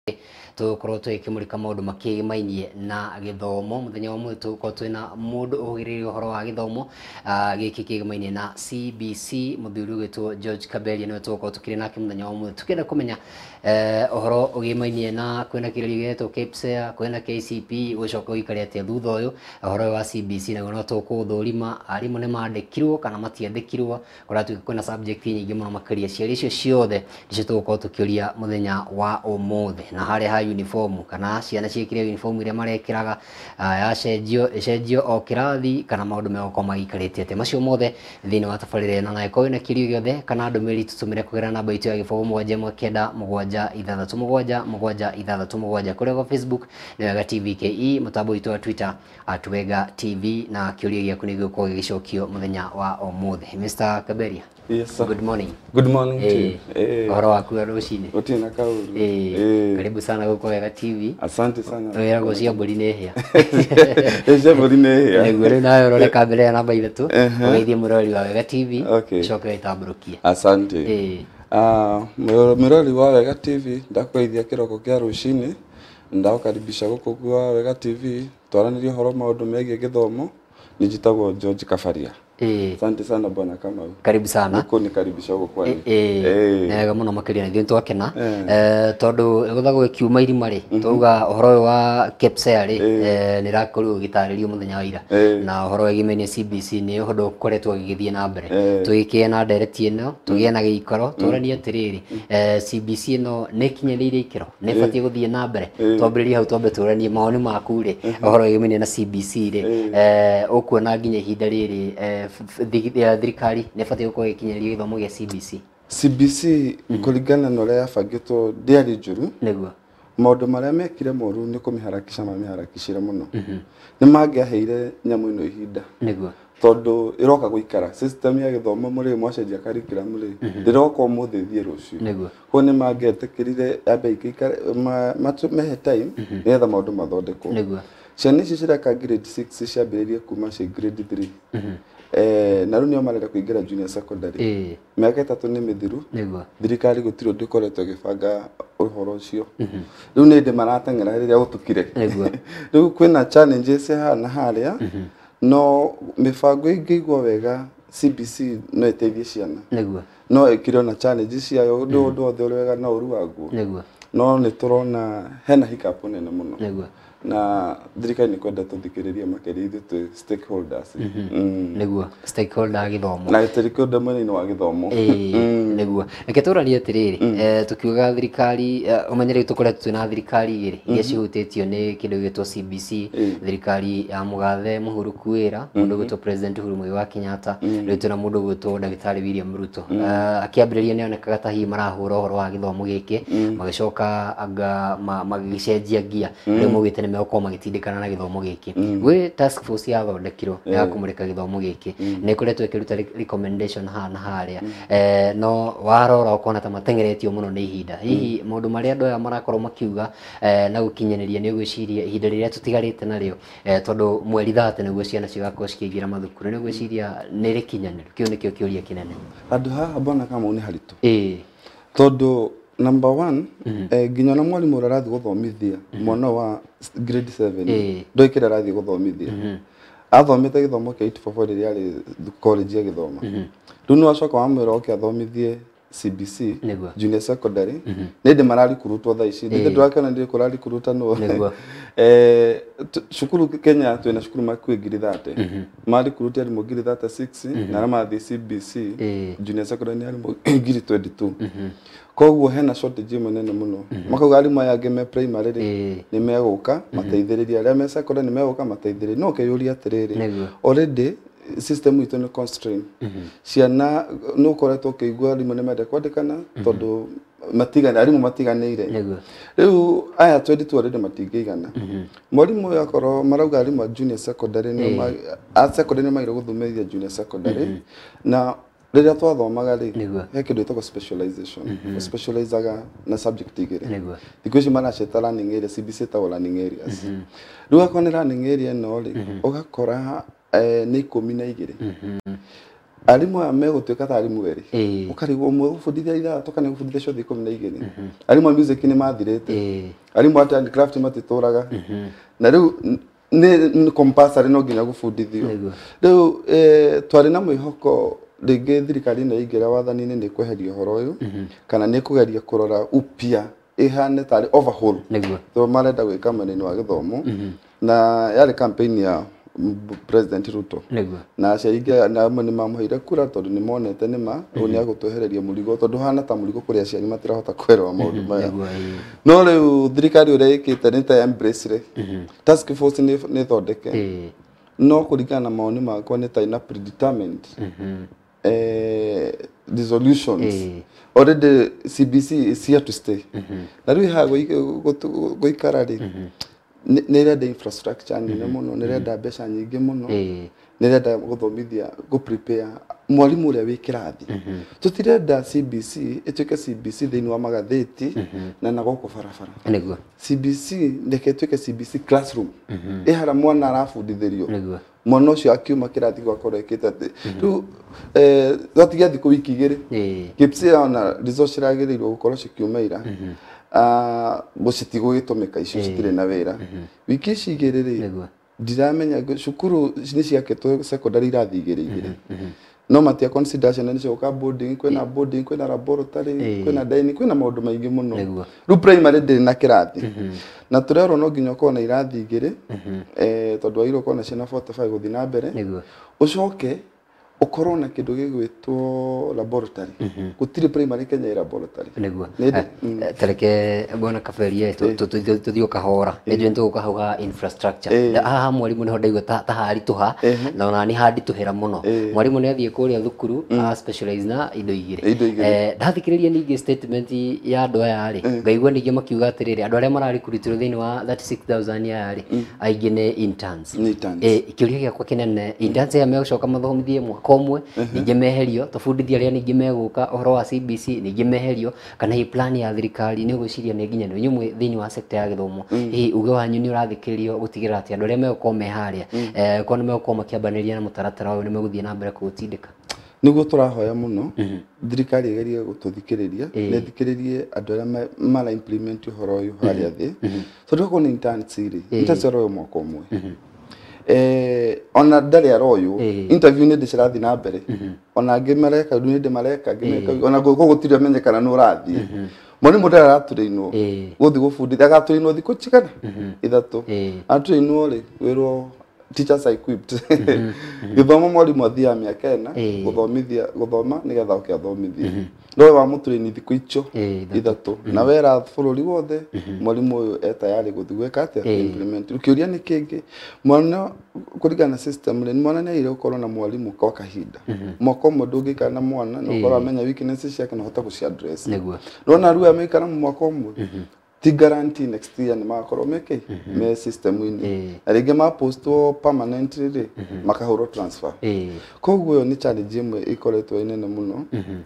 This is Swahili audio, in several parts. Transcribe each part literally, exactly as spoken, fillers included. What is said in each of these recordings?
tukorwo twikimurika maundu makigimainie na githomo muthenya wa mwe tukorwo twina mundu ugiririe uhoro wa githomo giki kigimainie na C B C muthuri gwitwo George Kaberia niwe tukorwo tukiri nake muthenya wa mwe tukenda kumenya uhoro ugimainie na kwina kirerio gitwo KPSEA kwina K C P gucoka uikare atia thutha uyu uhoro wa C B C na no tukuthurima arimu ni mandikirwo kana matiandikirwo kuratuika kwina subject nyingi muno makaria ciari icio ciothe nicio tukorwo tukiuria muthenya wa umuthi na hari ha uniform kana ciana ciikire uniform iria marekiraga ya cenjio cenjio o kirathi kana maundu megoko magikarite ate macio mothe thini wa tabarire na naiko ina kirio giothe kana ndumiri tutumire kugera namba itu ya gifogo mwanje mwakenda mugwanja ithathatu mugwanja mugwanja ithathatu mugwanja kuri kwa Facebook na Wega T V K E mutambo itu wa Twitter at Wega T V na kiurio giaku ni giko gicokio muthenya wa umuthi. Mister Kaberia. Yes sir. Good morning. Good morning to you. Eh. Horo waku rucini. Utina kauru. Eh. Karibu sana guko Wega T V. Asante sana. Wera go cia mburi ne hia. Cia mburi ne hia. Nego ri nayo rore kamera ya namba ithatu. Ugeithie murori wa Wega T V. Coka itamburukie. Asante. Eh. Ah, murori wa Wega T V ndakugeithia kiroko kia rucini. Ndagukaribisha guko kwa Wega T V. Twaranirie horo maundu megie githomo. Nijitagwo George Kaberia. Eh. Asante sana bwana Kamau. Karibu sana. Niko nikaribisha huko kwani. Eh. Eh. Nega muno makiria ndio twakena. Eh tondu guthagwo kiuma irima ri. Tuga uhoro wa KPSEA ri eh nirakoru gitaririo muthenya wa ira. Na uhoro wa gimene C B C ni uhoro ukoretwo gigithie na mbere. Tugikie na direct ino, tugie na giikaro, turanie atiriri. Eh C B C no nekinyiriire ikiro. Ne fatie guthie na mbere. Twambiririe hau twambe turanie maoni maku ri. Uhoro wa gimene na C B C ri. Eh ukuona nginya ihinda riri eh thirikari nefatie gukorwo ikinyeria githomo gia C B C. C B C kuringana na uria yabangitwo ndiari njuru niguo maundu maria mekire moru ni kumiharakisha mamiharakishire muno ni mangiaheire nyamu ino ihinda niguo tondu iroka guikara system ya githomo muri mwacenjia curriculum ri ndiroka umuthi thie rucio niguo ko ni mangetikirire abe ikikare mehe time netha maundu mathondekwo niguo ciana ici cireka grade six ciambiririe kuma cia grade three eh na runio marere kuingira junior secondary eh miaka itatu ni mithiru niguo thirikari gutiro ndikoretwo gibanga uhoro ucio riu ni ndi maratengera riria utukire niguo riu kwina challenges hana haria no mifango ingigwo wega C B C no iteithie ciana niguo no ikiro na challenges ciayo ndu ndu othe wega na uru waguo niguo no ni turona hena hiccup nene muno niguo na thirikari ni kwenda tuthikiriria makiri ithu tu stakeholders niguo stakeholder githomo na stakeholder mwene wa githomo eh niguo reke turanie atiriri eh tukiuga thirikari umenyere tukoretwo twina thirikari igiri iria cihutitio ni kindu gitwo C B C thirikari ya mugathe Muhuru Kuira mundu gwitwo president Uhuru Muigai Kenyatta riu tuna mundu gwitwo Ndagitari William Ruto akiambiriria ni onekaga ta hi marahura uhoro wa githomo giki magicoka anga magicenjia gia riu mugite megoko magitindikana na githomo giki gwi task force ya thondekirwo ya kumurika githomo giki ni kuretwo ikiruta recommendation ha na haria eh no warora ukona ta matengeretio muno ni ihinda hihi maundu maria andu aya marakorwo makiuga eh na gukinyeneria ni gwiciria ihinda riria tutigarite nario eh tondu mweri thate niguo ciana cigakorwo cikiingira mathukuru ni gwiciria ni rikinyaniru kiu nikio kiuria kinene andu haha bona kama uni haritu eh tondu number one eh ginya na mwalimu urarathi guthomithia mwana wa grade seven ndo ikira rathi guthomithia athomete githomo kia eight four four riria ri college ya githomo riu no acoka wa mwira oke athomithie C B C junior secondary ni ndi marari kurutwo tha ici ndi ndrakana ndi kurari kuruta no eh shukuru Kenya twina shukuru makwe ngiri thate mari kurutia ari ngiri thate six na rama thi C B C junior secondary ari ngiri twenty two koguo hena shortage munene muno makauga ari maya ngeme primary ri ni meguka mateithiriria aria me secondary ni meguka mateithiriria no keyuria atiriri already system itu ni constraint ciana no koretwo kigwa rimu ne mende kwandikana tondu matigana arimu matiganire riu aya twenty two already matigigana mwalimu yakoro marauga arimu junior secondary ni a secondary ni mairo guthumithia junior secondary na riria twathomaga ri he kindu itagwo specialization specializaga na subject igiri thikũ ici maraceta learning area C B C ta learning areas riu akona learning area no ri ugakora eh ni ikumi na igiri arimu aya megũtuĩka ta arimu erĩ ũkarigwo ũmwe gũbundithia ithatũ kana gũbundithia ciothe ikũmi na igĩrĩ arimu a music nĩ mathirĩte arimu a art and craft matitũraga na rĩu nĩ compulsory no nginya gũbundithio rĩu twarĩ na mwĩhoko rĩngĩ thirikari ĩno ĩingĩra wathani-inĩ nĩ kweheria ũhoro ũyũ kana nĩ kũgeria kũrora upya ihane tarĩ overhaul to marenda gwĩka mwena-inĩ wa gĩthomo na yarĩ campaign ya President Ruto na aciari na amwe nĩ mamũheire kura tondũ nĩ monete nĩma ũũ nĩ agũtwehereria mũrigo tondũ hana ta mũrigo kũrĩ aciari matirahota kwĩrwo maũndũ maya no rĩu thirikari ũrĩa ĩkĩte nĩ ta embrace task force nĩ thondeke no kũringana na mawoni makwa nĩ ta ina predetermined resolutions already C B C is here to stay na rĩu ha gũikara rĩ nĩ renda infrastructure nene mũno nĩ renda mbeca nyingĩ mũno nĩ renda gũthomithia gũ prepare mwalimu ũrĩa wĩ kĩrathi tũtirenda C B C ĩtuĩke C B C thĩinĩ wa magathĩti na na gũkũ barabara C B C ndeke ĩtuĩke C B C classroom ĩhara mwana arabundithĩrio mwana ũcio akiuma kĩrathi gwakorwo ĩkĩte atĩ rĩu twatigia thikũ wiki igĩrĩ K P C C ona resource iragĩrĩirwo gũkorwo cikiumaira gũcitigwo gĩtũmĩka icio citirĩ na wĩra wiki ici igĩrĩ rĩ ndiramenya cukuru nĩ ciakĩtwo secondary irathi igĩrĩ igĩrĩ no matia consideration nĩ cioka boarding kwĩna boarding kwĩna laboratory kwĩna dining kwĩna maũndũ maingĩ mũno rĩu primary ndĩrĩ na kĩrathi na tũrerwo no nginya ũkorwo na irathi igĩrĩ tondũ wagĩrĩirwo gũkorwo na ciana forty five gũthiĩ na mbere ũcoke ukorwo na kindu gigwitwo laboratory gutiri primary Kenya laboratory niguo tareke bona kaberie tuthio kahora ndio ntu ukahauga infrastructure aha mwalimu ni hondaigwa ta hari tuha na ona ni handi tuhera muno mwalimu ni athie kuria thukuru a specialize na indo igire eh ndathikiriria ningi statement ya andu aya ari ngaigwa ningi makiuga atiriri andu aria marari kuritirwo thini wa thirty-six thousand ya ari aingi ni interns eh ikiuria giakwa kinene interns ya megucoka mathomithie mwaka komwe ninge meherio tofundithia aria ninge meguka ohoro wa C B C ninge meherio kana hi plan ya thirikari ni guciria ni nginya ni nyumwe thini wa sector ya githomo hi uge wanyu ni urathikiririo gutigira ati andu aria megukoma meharia eh kono megukoma kiambaniria na mutaratara uyu ni meguthie na mbere kutindika niguo turahoya muno thirikari igerie gututhikiriria ne thikiririe andu aria mara implement uhoro uyu haria thi tondu ko ni interns ri interns ro mwaka umwe eh ona ndari aroyo interview ni ndicirathi na mbere ona ngimereka ni ndimareka ngimeka ona guko gutirio menyekana no rathi mwalimu ndara raturiinwo guthi gufundithia agaturinwo thiku chikana ithatu aturinwo ri wirwo teachers equipped githomo mwalimu athia miaka ena guthomithia guthoma nigetha ukiathomithia no wa muturini thiku icho ithatu na wera bururi wothe mwalimu uyu eta yari guthi gweka ati implement ukiuria ni kingi mwana kurigana system ni mwana ni ile ukorwo na mwalimu kwa kahinda mwako mudungi kana mwana no ukorwo amenya weaknesses yake na hota kuci address no na ruwa amekana mwako mwe ti guarantee next year ni makorwo meke me system ini arige ma posto permanently makahoro transfer koguo ni challenge imwe ikoretwo inene muno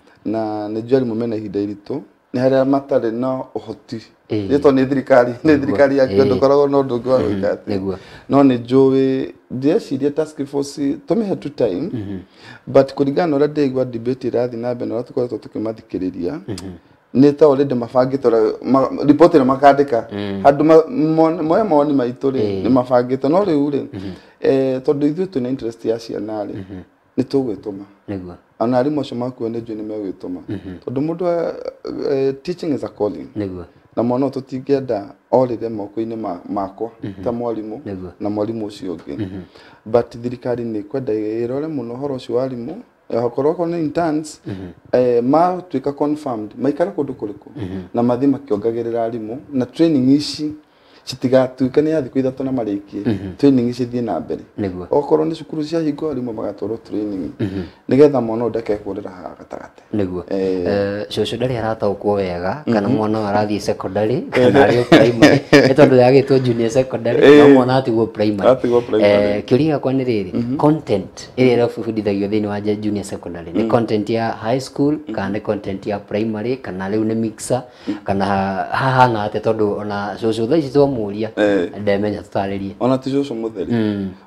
na ne jwali mumena hida irito ni haria matare na uhoti rito ni thirikari ni thirikari ya kendo koragwo no ndungi wa gwikate no ni jowe ndeciria task force tumihe tu time but kurigana ora ndegwa debate irathi na beno tukoretwo tukimathikiriria neta already mafangito report na makandika handu moya mawoni maitu ri ni mafangito no riu ri eh tondu ithu tu na interest ya ciana ri ni tugwituma niguo ana ari mocio makuo ni juni megwituma tondu mundu teaching is a calling niguo na mwana tutingenda orire moko-ini makwa ta mwalimu na mwalimu ucio ungi but thirikari ni kwenda irore muno horo ucio walimu hakoroko ni interns eh ma tuika confirmed maikara kundu kuriku na mathi makiongagirira arimu na training ici citigatuika ni yathi kuithatu na mariki training ici thie na mbere okorwo ni cukuru cia hingo arimu magatoro training nigetha mwana ndake kurira ha gatagate niguo eh coco ndari arata ukwo wega kana mwana arathi secondary kana ari primary etondu yagitwo junior secondary no mwana atigwo primary eh kiuria kwa ni riri content iri irafundithagio thini wa junior secondary ni content ya high school kana content ya primary kana riu ni mixer kana haha na ate tondu ona coco thaici muria ndemenya tutaririe ona ti coco mutheri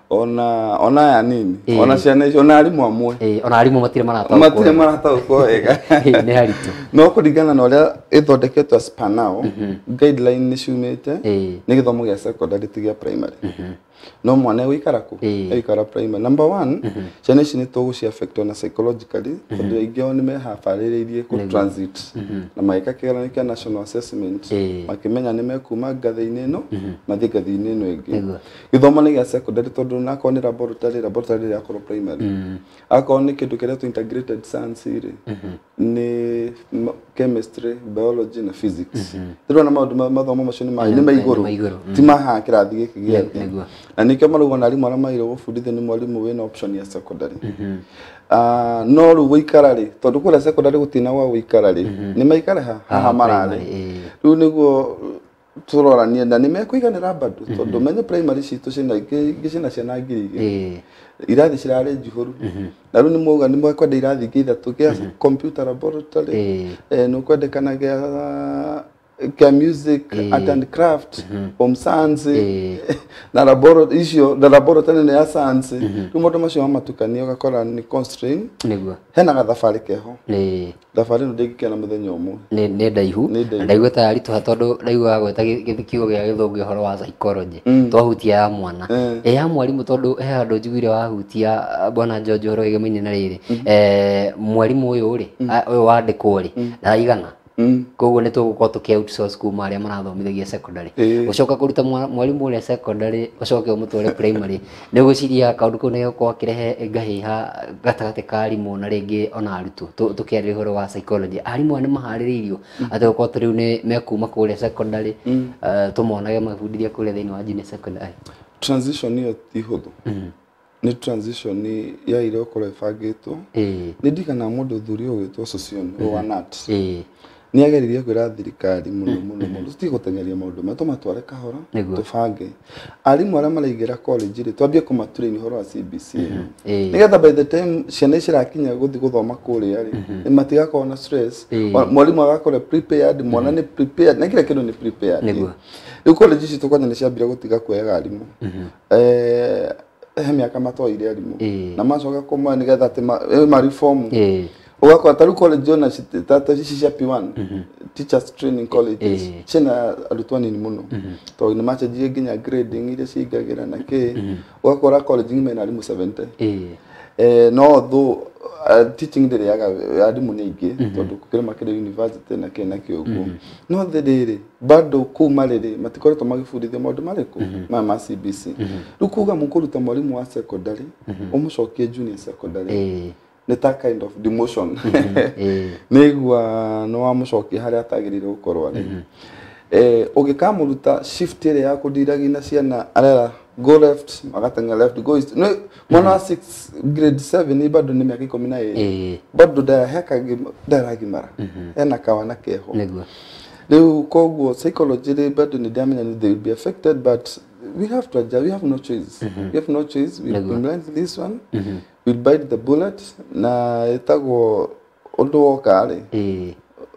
ona ona ya nini ona ciana ona arimu amwe eh ona arimu matire marataũkwo matire marataũkwo wega nĩ haritũ no kũringana na ũrĩa ĩthondeketwo as per now guideline nĩ ciumĩte nĩ gĩthomo gĩa secondary ti gĩa primary no mwana wĩikara kũ wĩikara primary number one ciana ici nĩ tũgũci affect na psychologically tondũ aingĩ ao nĩ mehabarĩrĩirie kũ transit na magĩka kĩgeranio kĩa national assessment makĩmenya nĩ mekuma ngathĩ-inĩ ĩno mathiĩ ngathĩ-inĩ ĩno ĩngĩ gĩthomo nĩ gĩa secondary tondũ nakorwo nĩ laboratory laboratory ĩrĩa yakorwo primary akorwo nĩ kĩndũ kĩrĩa integrated science rĩ nĩ chemistry biology na physics rĩu na maũndũ mathomo macio nĩ maigũrũ ti maha kĩrathi gĩkĩ gĩa na nikio marauga na arimũ arĩa magĩrĩirwo gũbundithia nĩ mwarimũ wĩna option ya secondary ah no rĩu gũikara rĩ tondũ kũrĩa secondary gũtina gwa gũikara rĩ nĩ maikare haha mararĩ rĩu nĩguo tũroranie na nĩ mekũiganĩra bado tondũ menye primary citũ ciana ingĩ ciana ciana ngiri igĩrĩ irathi cirarĩ njihũru na rĩu nĩ mauga nĩ mwekwenda irathi ingĩ ithatũ kĩa computer laboratory nĩ kwendekana gĩa kia music e. art and craft mm -hmm. home science e. na laboratory icio na laboratory na ya science rĩu maũndũ macio amatukania ũgakora ni constraint nĩguo hena gathabarĩ keho nĩ thabarĩ no ndĩngĩkena mũthenya ũmwe nĩ nĩ ndaihu ndaigua ta aritũha tondũ ndaigua gweta gĩthikio gĩa gĩthũngũ ũhoro wa psychology twahutia ya mwana eh ya mwarimũ tondũ he handũ njiguire wahutia bwana George ũhoro wĩgĩmaine na rĩrĩ eh mwarimũ ũyũ rĩ ũyũ wandĩkwo rĩ ndaigana koguo nĩ tũgũkorwo tũkĩ outsource kuma arĩa marathomithagia secondary ũcoka kũruta mwarimũ ũrĩa secondary ũcoke ũmũtware primary nĩ gũciria kaũndũ kau nĩ gũkorwo kĩrehe ngahĩha gatagatĩ ka arimũ na rĩngĩ ona arutwo tũkĩarĩrĩria ũhoro wa psychology arimũ aya nĩ maharĩrĩirio atĩ gũkorwo rĩu nĩ mekuma kũrĩa secondary tũmonage mabundithia kũrĩa thĩinĩ wa junior secondary transition ĩyo ti hũthũ ni transition ya ile ũkorwo ĩbangĩtwo nĩ ndigana mũndũ ũthuri ũgwĩtwo Sossion Wanat ni ageririe kwĩra thirikari mũno mũno mũno tutigũtengeria maũndũ matũ matware kahora tũbange arimũ arĩa maraingĩra college rĩ twambie kũmatrain ũhoro wa C B C nigetha by the time ciana icirakinya gũthiĩ gũthoma kũrĩa rĩ matigakorwo na stress mwarimũ agakorwo prepared mwana nĩ prepared na kila kĩndũ nĩ prepared rĩu college ici tũkwanya nĩ ciambire gũtiga kuoyaga arimũ eh he miaka matoire arimũ na macoka kũma nigetha atĩ ma reform Uwako ataru college na tata cia P one teachers training colleges chena arutwani ni muno to ni macha jie ginya grading ile cigagira na ke uwakora college ni mena arimu seventy eh no though teaching ndere yaga arimu ni ingi tondu kukire makire university na ke na ke uguo no thiriri bado kuma riri matikoretwo magifundithia maundu mariku ma ma C B C rukuga mukuruta mwarimu wa secondary umucokie junior secondary ni ta kind of demotion nigwa no wamucokia haria atagirire gukorwo ari eh ugikamuruta shift ile ya kudiragia na ciana arera go left magatenga left go east no mwana wa six grade seven bado ni miaka ikumi na ĩĩrĩ bado da heka daragimara ena kawana keho nigwa leo koguo psychology bado ni damage and they will be affected but we have to adjust. We have no choice. Mm -hmm. We have no choice. We implement this one. Mm -hmm. We'll bite the bullet. Na itago ondo kale. Eh.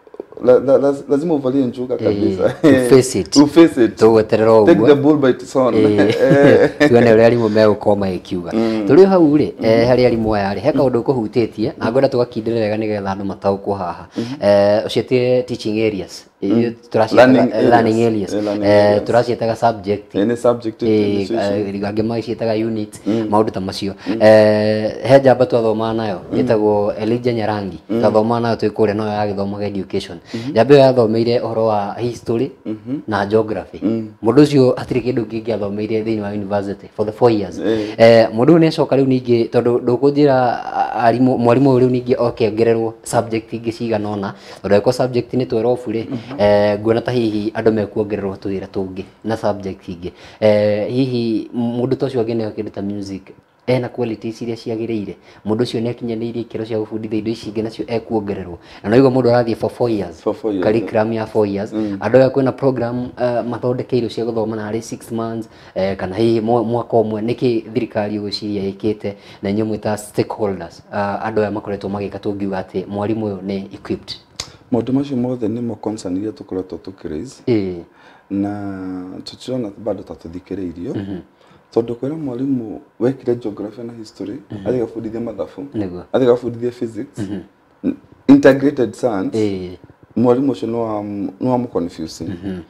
Lazima uvalie njuga kabisa. Face it. To face it. To weterera uguo. Take the bull by its horn. Tuone uri arimu me ukoma ikiuga. Turi hau ri eh hari arimu aya ri heka undu kuhutĩtie na ngwenda tugakindirira wega nigetha andu mataũkwo haha. Eh ucitie teaching areas. Turacitaga learning areas. Eh turacitaga subject. Any subject angĩ magĩciĩtaga unit maũndũ ta macio. Eh he njamba twathoma nayo ĩtagwo Elijah Nyarangi. Twathoma nayo twĩ kũrĩa no ya gĩthomo education. Njamba ĩyo yathomeire ũhoro wa history na geography. Mũndũ ũcio hatirĩ kĩndũ kĩngĩ athomeire thĩinĩ wa university for the four years. Eh mũndũ nĩ acoka rĩu ningĩ tondũ ndũkũnjĩra arimũ mwarimũ rĩu ningĩ okĩongererwo subject ingĩ cigana ũna tondũ eko subject nĩ twelve rĩ eh nguona ta hihi andũ mekuongererwo twĩra tũngĩ na subject ingĩ eh hihi mũndũ ta ũcio angĩ kĩndũ ta music ena qualities iria ciagĩrĩire mũndũ ũcio nĩ akinyanĩirie ikĩro cia gũbundithia indo ici ingĩ nacio ekuongererwo na no igua mũndũ arathiĩ for four years curriculum ya four years andũ aya kwĩna program mathondekeirwo cia gũthoma na harĩ six months kana hihi mwaka ũmwe nĩkĩ thirikari ũgwĩciria ĩkĩte na inyuĩ mwĩ ta stakeholders andũ aya makoretwo magĩka tũngiuga atĩ mwarimũ ũyũ nĩ equipped maũndũ macio mothe nĩ mo concern iria tũkoretwo tũkĩraise na tũtirona bado tatũthikĩrĩirio tondu kwira mwalimu wekire geography na history athiga fundithia mathabu niguo athiga fundithia physics integrated science eh mwalimu ucio no no am confusing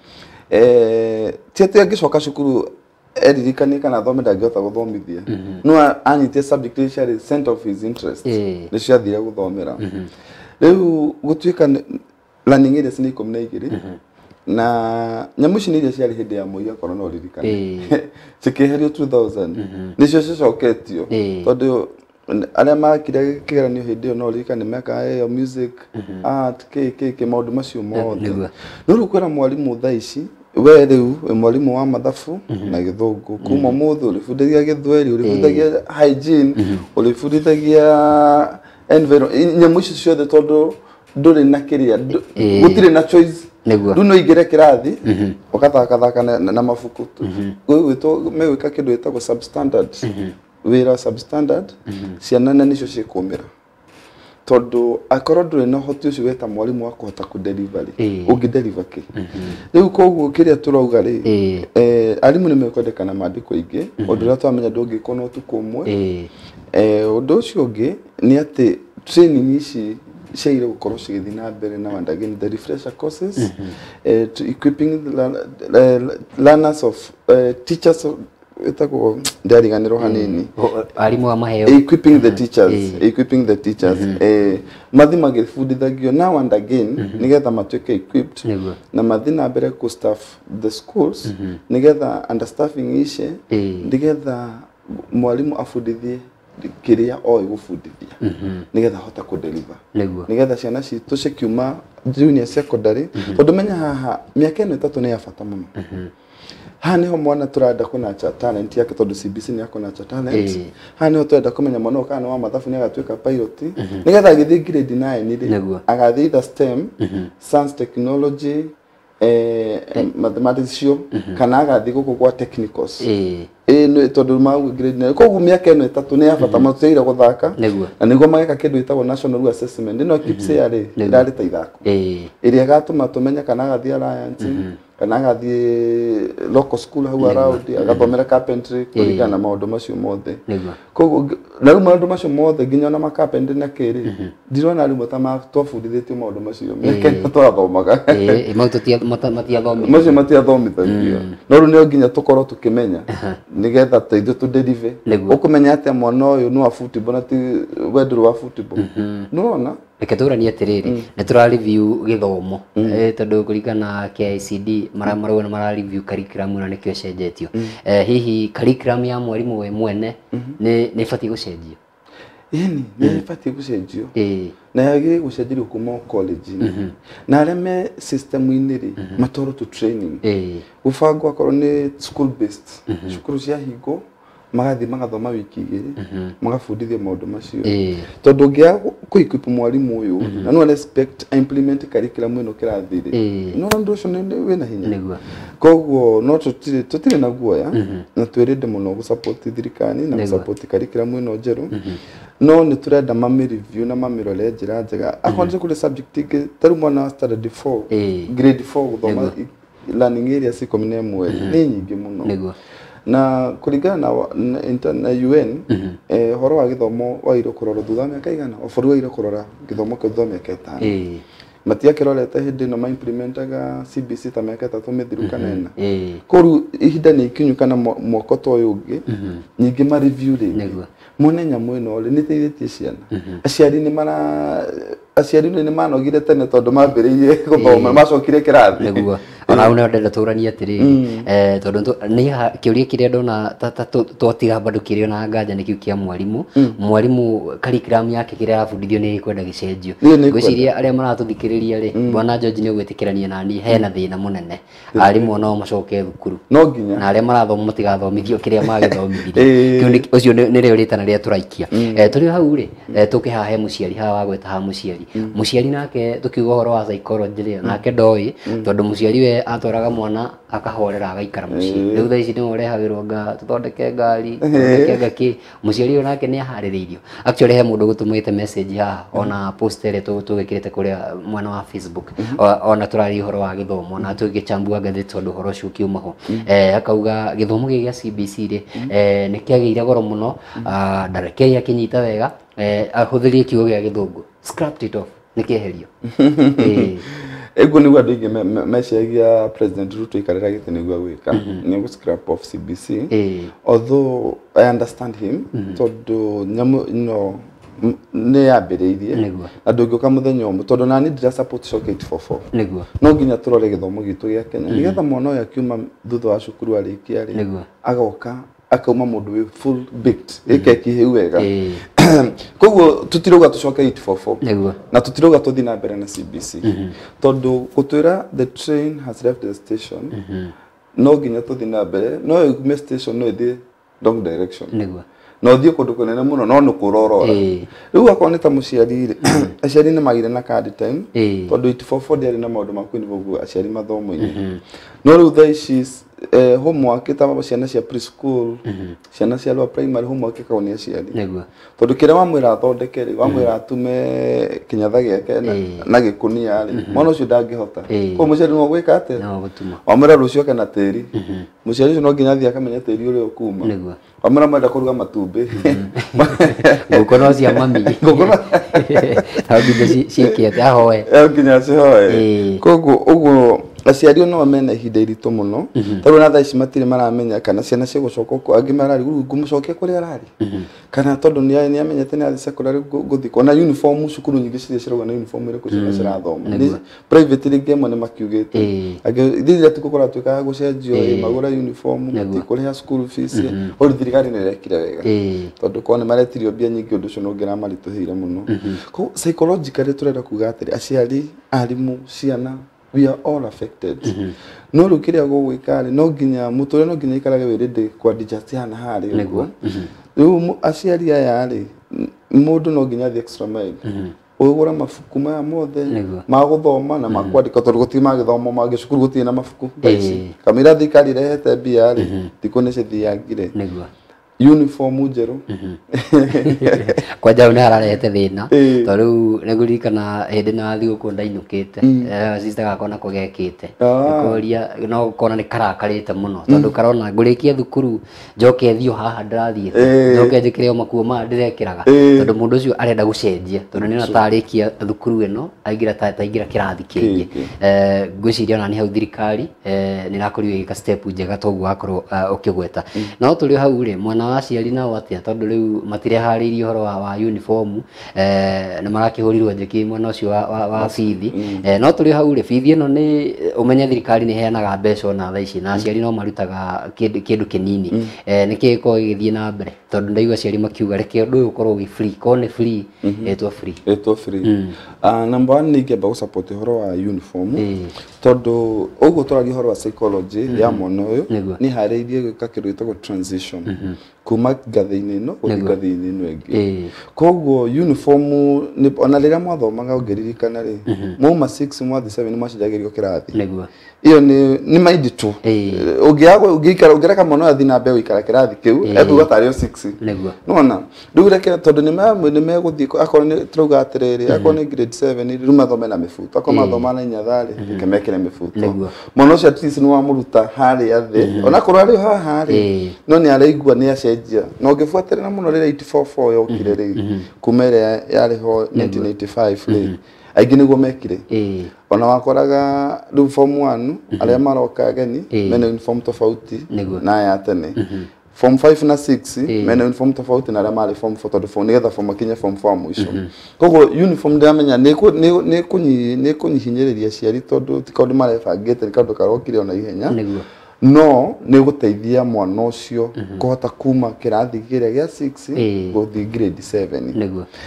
eh tiete agicoka cukuru eririkanie kana thome ndangĩhota gũthomithia no anyitie subject iria center of his interest nĩ ciathire gũthomera rĩu gũtuĩka learning areas nĩ ikũmi na igĩrĩ na nyamu ici nĩ iria ciarĩ hĩndĩ ya Moi akorwo no ririkane cikĩherio two thousand nĩcio cicoketio tondũ arĩa makire kĩgeranio hĩndĩ ĩyo no ririkane meka ĩyo music art kĩkĩ maũndũ macio mothe no rĩu kwĩna mwarimũ thaa ici we rĩu mwalimu wa mathabu na gĩthũngũ kuma mũthĩ ũrĩbundithagia gĩthweri ũrĩbundithagia hygiene ũrĩbundithagia environment nyamũ ici ciothe tondũ ndũrĩ na kĩrĩa gũtirĩ na choice rĩu no ingĩre kĩrathi ũgathaka thaka na mabuku gwĩtwo megwĩka kĩndũ gĩtagwo substandard wĩra substandard ciana na nĩcio ciĩkũmĩra tondu akorwo ndũrĩ na ũhoti ũcio weta mwalimu wa kũhota ku delivery ũngĩ deliver kĩ rĩu koguo kĩrĩa tũrauga rĩ eh arimũ nĩ mekwendekana maandĩko ingĩ ũndũ ũrĩa twamenya ndũngĩkwo no ũtukũ ũmwe eh ũndũ ũcio ũngĩ nĩ atĩ training ici ciagire gũkorwo cigĩthiĩ na mbere na and again the refresher courses uh, to equipping the learners of uh, teachers etagwo ndariganĩrwo hanini arimũ wa maheo equipping the teachers equipping the teachers eh mathi magĩbundithagio now and again nigetha matuĩke equipped na mathi na mbere ku staff the schools nigetha understaffing ice nigetha mwalimu abundithie kiria oĩ gũbundithia nigetha hota ku deliver nigetha ciana citũ cikiuma junior secondary tondũ menya haha mĩaka ĩno ĩtatũ nĩ ya bata mũno ha niho mwana turada kuna cha talent yake tondu C B C ni akona cha talent ha niho turada kumenya mwana ukana wa mathabu ni agatuika pilot nigetha agithii grade nine ri agathii the STEM science technology eh mathematics kana agathii guku kwa technicals eh eh tondu mau grade nine koguo miaka eno itatu ni abata matuira guthaka na niguo mageka kindu itagwo national assessment ino kipse yari irari ta ithako eh iria gatuma tumenya kana agathii alliance kana agathii local school hau around agathomera carpentry kũringana na maũndũ macio mothe koguo na rĩu maũndũ macio mothe nginya na carpentry na kĩrĩ ndirona rĩu mata twabundithĩtio maũndũ macio mĩaka twathomaga eh matiathomithio macio matiathomithagio no rĩu nĩ nginya tũkorwo tũkĩmenya nigetha teithio tu deliver ũkũmenya atĩ mwana ũyũ nĩ wa football na ti wendũ wa football nĩwona reke tũranie atĩrĩrĩ nĩ tũra review gĩthomo tondũ kũringana K I C D mara marũa mara review curriculum na nĩkĩo cenjetio hihi curriculum ya mwarimũ we mwene nĩ nĩ batiĩ gũcenjio yani nĩ batiĩ gũcenjio na yagĩrĩire gũcenjio kuma college na arĩa me system-inĩ rĩ matwarwo to training gũbangwo akorwo nĩ school based cukuru cia hingo magathi magathoma wiki igĩrĩ magabundithia maũndũ macio tondũ ngĩa kũ-equip mwarimu ũyũ na no respect implement curriculum ĩno kĩrathi-rĩ no ũndũ ũcio wĩna hinya koguo no tũtirĩ tũtirĩ na guoya na twĩrĩnde mũno gũsupport thirikari na gũsupport curriculum ĩno njerũ no nĩ tũrenda mami review na mamĩrore njĩra njega akorwo kũrĩ subject ingĩ tarĩ mwana wa standard four grade four gũthoma learning areas ikũmi na ĩmwe nĩ nyingĩ mũno na kuringana na na U N eh horo wa githomo wa iro kurora thutha mĩaka igana ofuru wa iro kurora githomo kĩa thutha mĩaka ĩtano matia kirorete hindi no ma implementaga C B C ta mĩaka ĩtatũ mĩthiru kanena koru ihinda nĩ ikinyuka na mwako to ũyũ ũngĩ nyingĩ ma review rĩ mone nyamũ ĩno rĩ nĩ teithĩtie ciana aciari nĩ mara aciari nĩ manogire tene tondũ mambĩrĩirie gũthoma macokire kĩrathi nĩguo ona una ndenda tũrania atĩrĩ eh tondũ nĩ kĩũria kĩrĩa ndona twatiga bado kĩrĩa na nganja nĩ kiu kĩa mwarimu mwarimu curriculum yake kĩrĩa arabundithio nĩ kwenda gĩcenjio gwĩciria arĩa maratũthikĩrĩria rĩ bwana George nĩ ũgwĩtĩkĩrania nani hena thĩna mũnene arimũ no macoke thukuru no nginya na arĩa marathoma matigathomithio kĩrĩa magĩthomithirie kĩu ũcio nĩ rĩo rĩtana rĩa tũraikia tũrĩ hau rĩ tũkĩhahe mũciari haha wa gweta ha mũciari mũciari nake tũkiuga ũhoro wa psychology rĩ nake ndoĩ tondũ mũciari we tene atwaraga mwana akahorera agaikara muciĩ rĩu thaa ici nĩ ũrehagĩrwo nga tũthondeke ngari tũthondeke ngaki mũciari ũyũ nake nĩ aharĩrĩirio actually he mũndũ gũtũmĩte message haha ona post ĩrĩa tũgĩkĩrĩte kũrĩa mwena wa Facebook ona tũrari ũhoro wa gĩthomo na tũgĩchambua ngathĩti tondũ ũhoro ũcio ũkiuma ho akauga gĩthomo gĩa C B C rĩ nĩ kĩagĩire goro mũno ndarekei akĩnyita wega ahũthĩrie kiugo gĩa gĩthũngũ scrapped it off nĩ kĩeherio ego nĩguo andũ aingĩ meciagia President Ruto ikarĩra gĩtĩ nĩguo gwĩka nĩguo scrap off C B C although I understand him tondũ nyamũ ino nĩ yambĩrĩirie na ndũngĩũka mũthenya ũmwe tondũ nani ndĩra support shock eight four four no nginya tũrore gĩthomo gitũ gĩa Kenya nĩgetha mwana ũyũ akiuma thutha wa cukuru arĩkia rĩ agoka akauma mũndũ wĩ full baked ĩkeki hĩu wega koguo tũtirauga tũcoke eight four four na tũtirauga tũthiĩ na mbere na C B C tondũ gũtwĩra the train has left the station no nginya tũthiĩ na mbere no ĩgume station no ĩthiĩ wrong direction no thiĩ kũndũ kũnene mũno no nĩ kũrorora rĩu akorwo nĩ ta mũciari rĩ aciari nĩ magire na card time tondũ eight four four ndĩarĩ na maũndũ ma kũinvolve aciari mathomo-inĩ no rĩu thaa ici homework ta ciana cia preschool ciana cia lower primary homework ĩkagwo nĩ aciari tondũ kĩrĩa wamwĩra athondeke rĩ wamwĩra atume kĩnyatha gĩake na gĩkũnia rĩ mwana ũcio ndangĩhota koguo mũciari no gwĩka atĩa wamwĩra rũciũ oke na tĩri mũciari ũcio no nginya athiĩ akamenya tĩri ũrĩa ũkuma wamwĩra mwenda kũruga matumbĩ ngũkũ no cia mami ngũkũ no nginya ciĩkĩte ahoe nginya cihoe koguo ũguo aciari no mena ihinda iritũ mũno tondũ na thaa ici matirĩ maramenya kana ciana cia gũcoka kwa angĩ marari ngũmũcokia kũrĩa arari kana tondũ nĩ nĩ amenyete nĩ athi secondary gũthi kona uniform cukuru nyingĩ ciria cirauga na uniform ĩrĩkũ ciana cirathoma private rĩngĩ amwe nĩ makiugĩte angĩ thirira tũkũkora twĩkaga gũcenjio magũra uniform kũrĩha school fees ũrĩ thirikari nĩ ĩrekire wega tondũ kona nĩ maretirio mbia nyingĩ ũndũ ũcio no ngĩramaritũhĩire mũno ko psychologically tũrenda kuga atĩrĩ aciari arimũ ciana we are all affected no rĩu kĩrĩa gũgwĩka no nginya mũtũrĩre no nginya ikarage wĩrĩndĩ kwa digest hana harĩ ũguo rĩu aciari aya rĩ mũndũ no nginya athiĩ extra mile ũgũra mabuku maya mothe ma gũthoma na ma kwandĩka tondũ gũtirĩ magĩthoma mangĩ cukuru gũtirĩ na mabuku kamĩra thirikari ĩrehete mbia rĩ thikũ nĩ cithiangire uniform njerũ kwanja nĩ hararehete thĩna tondũ rĩu nĩ ngũririkana hĩndĩ na thigũkũ ndainũkĩte sister gakwa nako gekĩte koria no kona nĩ karakarĩte mũno tondũ karona ngũrĩkia thukuru njoke thiĩ haha ndĩrathiĩ njoke njĩkĩre o makuo maya ndĩrekĩraga tondũ mũndũ ũcio arenda gũcenjia tondũ nĩ natarĩkia thukuru ĩno aingĩra ta aingĩra kĩrathi kĩngĩ ngwĩciria ona nĩ hau thirikari nĩ rakorirwo ĩgĩka step njega toguo wakorwo ũkĩgweta no tũrĩ hau rĩ mwana aciari nao atĩa tondũ rĩu matireharĩirie ũhoro wa uniform nĩ marakĩhũrirwo njeki mwena ũcio wa bithi no tũrĩ hau rĩ bithi ĩno nĩ ũmenye thirikari nĩ heanaga mbeca ona thaa ici na aciari no marutaga kĩndũ kĩnini nĩ kĩgĩkorwo gĩgĩthiĩ na mbere tondũ ndaigua aciari makiuga reke ũndũ ũyũ ũkorwo wĩ free korwo nĩ free ĩtwo free ĩtwo free number one nĩ ingĩamba gũsupport ũhoro wa uniform tondũ ũguo tũragia ũhoro wa psychology ya mwana ũyũ nĩ harĩirie gwĩka kĩndũ gĩtagwo transition kuma ngathĩ-inĩ ĩno gũthiĩ ngathĩ-inĩ ĩno ĩngĩ koguo uniform ona rĩrĩa mwathomaga ũngĩririkana rĩ mwauma six mwathi seven mwacenjagĩrio kĩrathi iyo nĩ nĩ mind tu ũngĩikara ũngĩreka mwana athiĩ na mbere gũikara kĩrathi kĩu ekuga tarĩ o six nĩwona rĩu reke tondũ nĩ megũthiĩ akorwo nĩ tũrauga atĩrĩrĩ akorwo nĩ grade seven rĩu mathome na mĩbuto akorwo mathoma na inya tharĩ reke mekĩre mĩbuto mwana ũcio at least nĩ wamũruta harĩa thĩ onakorwo arĩ haha rĩ no nĩ araigua nĩ acenjia no ũngĩbuatĩrĩra mũno rĩrĩa eight four four yokire rĩ kuma ĩrĩa yarĩ ho nineteen eighty-five rĩ aingĩ nĩguo mekire ona wakoraga rĩu form one arĩa maroka ageni mena uniform tofauti na aya tene form five na six mena uniform tofauti na arĩa marĩ form four tondũ form nĩgetha form akinye form four mũico koguo uniform ndĩramenya nĩ nĩ kũnyihinyĩrĩria aciari tondũ ti kaũndũ marebangĩte nĩ kaũndũ karokire ona ihenya no nĩ gũteithia mwana ũcio kũhota kuma kĩrathi kĩrĩa gĩa six gũthiĩ grade seven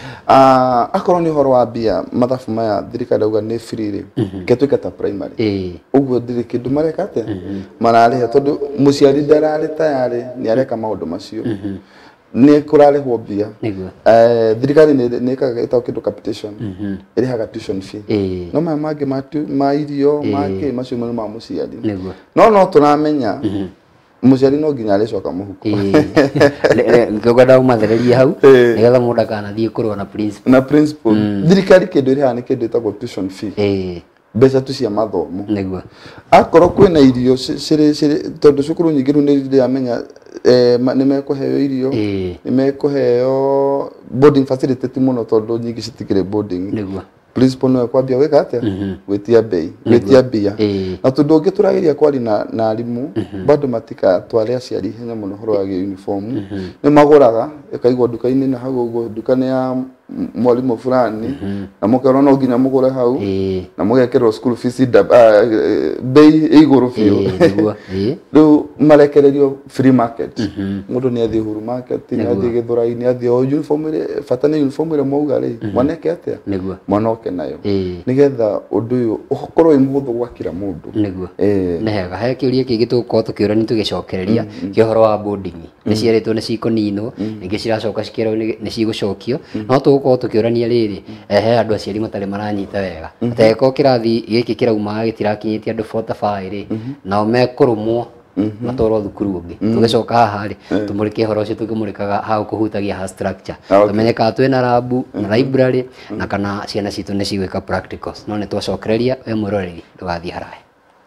ah akorwo nĩ ũhoro wa mbia mathabu maya thirikari auga nĩ free rĩ ketũĩka ta primary ũguo ndĩrĩ kĩndũ mareka atĩa mararĩha tondũ mũciari ndararĩ tayarĩ nĩ areka maũndũ macio nä kå rarehwo mbia niguo thirikari nä ĩkaga ĩtagwo kĩndũ capitation ĩrĩhaga tuition fee no maya mangĩ ma irio mangĩ macio nĩ ma mũciari no no tũramenya mũciari no nginya arĩcoka mũhuko ngĩkwenda ũmathererie hau nĩgetha mũndũ akanathiĩ kũrũa na principal na principal thirikari kĩndũ ĩrĩhaga nĩ kĩndũ ĩtagwo tuition fee mbeca tu cia mathomo niguo akorwo kwĩna irio cirĩ cirĩ tondũ cukuru nyingĩ rĩu nĩ ndĩramenya nĩ mekũheo irio nĩ mekũheo boarding facility ti mũno tondũ nyingĩ citikĩrĩ boarding niguo principal no kwambia gwĩka atĩa gwĩtia bei gwĩtia mbia na tondũ ũngĩ tũrageria kwari na na arimũ bado matika tware aciari henya mũno horo wa uniform nĩ magũraga ĩkaigwo nduka-inĩ na hau ũguo nduka nĩ ya mwalimu fulani na mũkerwo no nginya mũgũre hau na mũgekĩrwo school fees bei igũrũ biũ rĩu marekererio free market mũndũ nĩ athiĩ Uhuru market nĩ athiĩ Gĩthũrai nĩ athiĩ o uniform ĩrĩa bata nĩ uniform ĩrĩa mauga rĩ mwaneke atĩa mwana oke nayo nĩgetha ũndũ ũyũ ũkorwo wĩ mũhũthũ gwa kila mũndũ nĩguo nĩ hega he kĩũria kĩngĩ tũgũkorwo tũkĩũrania tũgĩcokereria kĩa ũhoro wa boarding nĩ ciarĩtwo nĩ cikũninwo ningĩ ciracoka cikĩrwo nĩ cigũcokio no tũgũkorwo tũkĩũrania rĩrĩ he andũ aciari matarĩ maranyita wega ateko kĩrathi gĩkĩ kĩraumaga gĩtirakinyĩtie andũ forty five rĩ nao mekũrũmwo matwarwo thukuru ũngĩ tũgĩcoka haha rĩ tũmũrĩke ũhoro ũcio tũkĩmũrĩkaga ha kũhutagia ha structure tũmenyekaga twĩna rabu na library na kana ciana citũ nĩ cigwĩka practicals no nĩ twacokereria we mwĩroreri ndũgathiĩ haraya.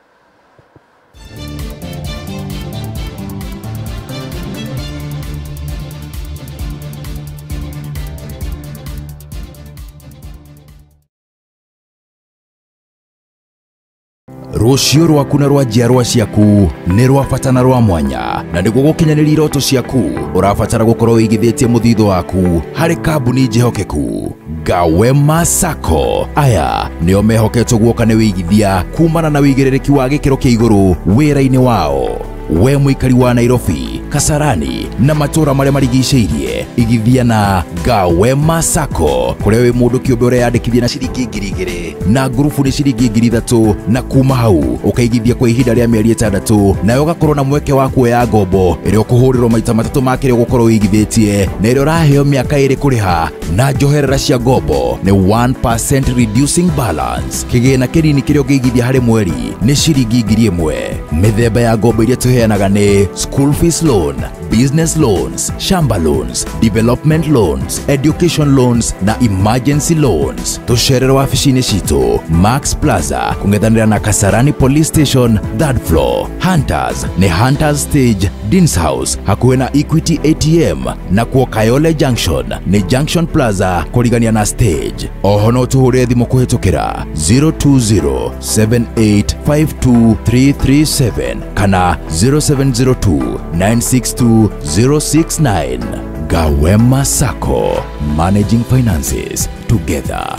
Rũciũ rwaku na rwa njiarwa ciaku nĩ rwa bata na rwa mwanya na nĩguo gũkinyanĩria iroto ciaku ũrabatara gũkorwo wĩigithĩtie mũthithũ waku harĩ kambuni njihokeku Gawema Sacco. Aya nĩo mehoketwo guoka nĩ wĩigithia kumana na wĩigĩrĩrĩki wa gĩkĩro kĩa igũrũ wĩra-inĩ wao. We mũikari wa Nairobi, Kasarani na matũra marĩa marigicĩirie, igithia na Gawema Sacco kũrĩa wĩ mũndũ kĩũmbe ũreyandĩkithia na ciringi ngiri igĩrĩ na ngurubu nĩ ciringi ngiri ithatũ na kuma hau ũkaigithia kwa ihinda rĩa mĩeri ĩtandatũ nayo ũgakorwo na mweke wa kuoya ngombo ĩrĩa ũkũhũrĩrwo maita matatũ ma kĩrĩa ũgũkorwo wĩigithĩtie na ĩrĩa ũraheo mĩaka ĩrĩ kũrĩha na njoherera cia ngombo nĩ one percent reducing balance. Kĩgĩna kĩnini kĩrĩa ũngĩigithia harĩ mweri nĩ ciringi ngiri ĩmwe. Mĩthemba ya ngombo iria tũheanaga nĩ school fees loan, business loans, shamba loans, development loans, education loans na emergency loans. Tũcerere wabici-inĩ citũ Max Plaza kũng'ethanĩra na Kasarani Police Station third floor. Hunters nĩ Hunters Stage Dean's House hakuhĩ na Equity A T M na kuo Kayole Junction nĩ Junction Plaza kũrigania na Stage. Oho no tũhũrĩre thimũ kũhĩtũkĩra zero two zero seven eight five two three three seven kana zero seven zero two nine six two zero six nine. Gawema Sacco, managing finances together.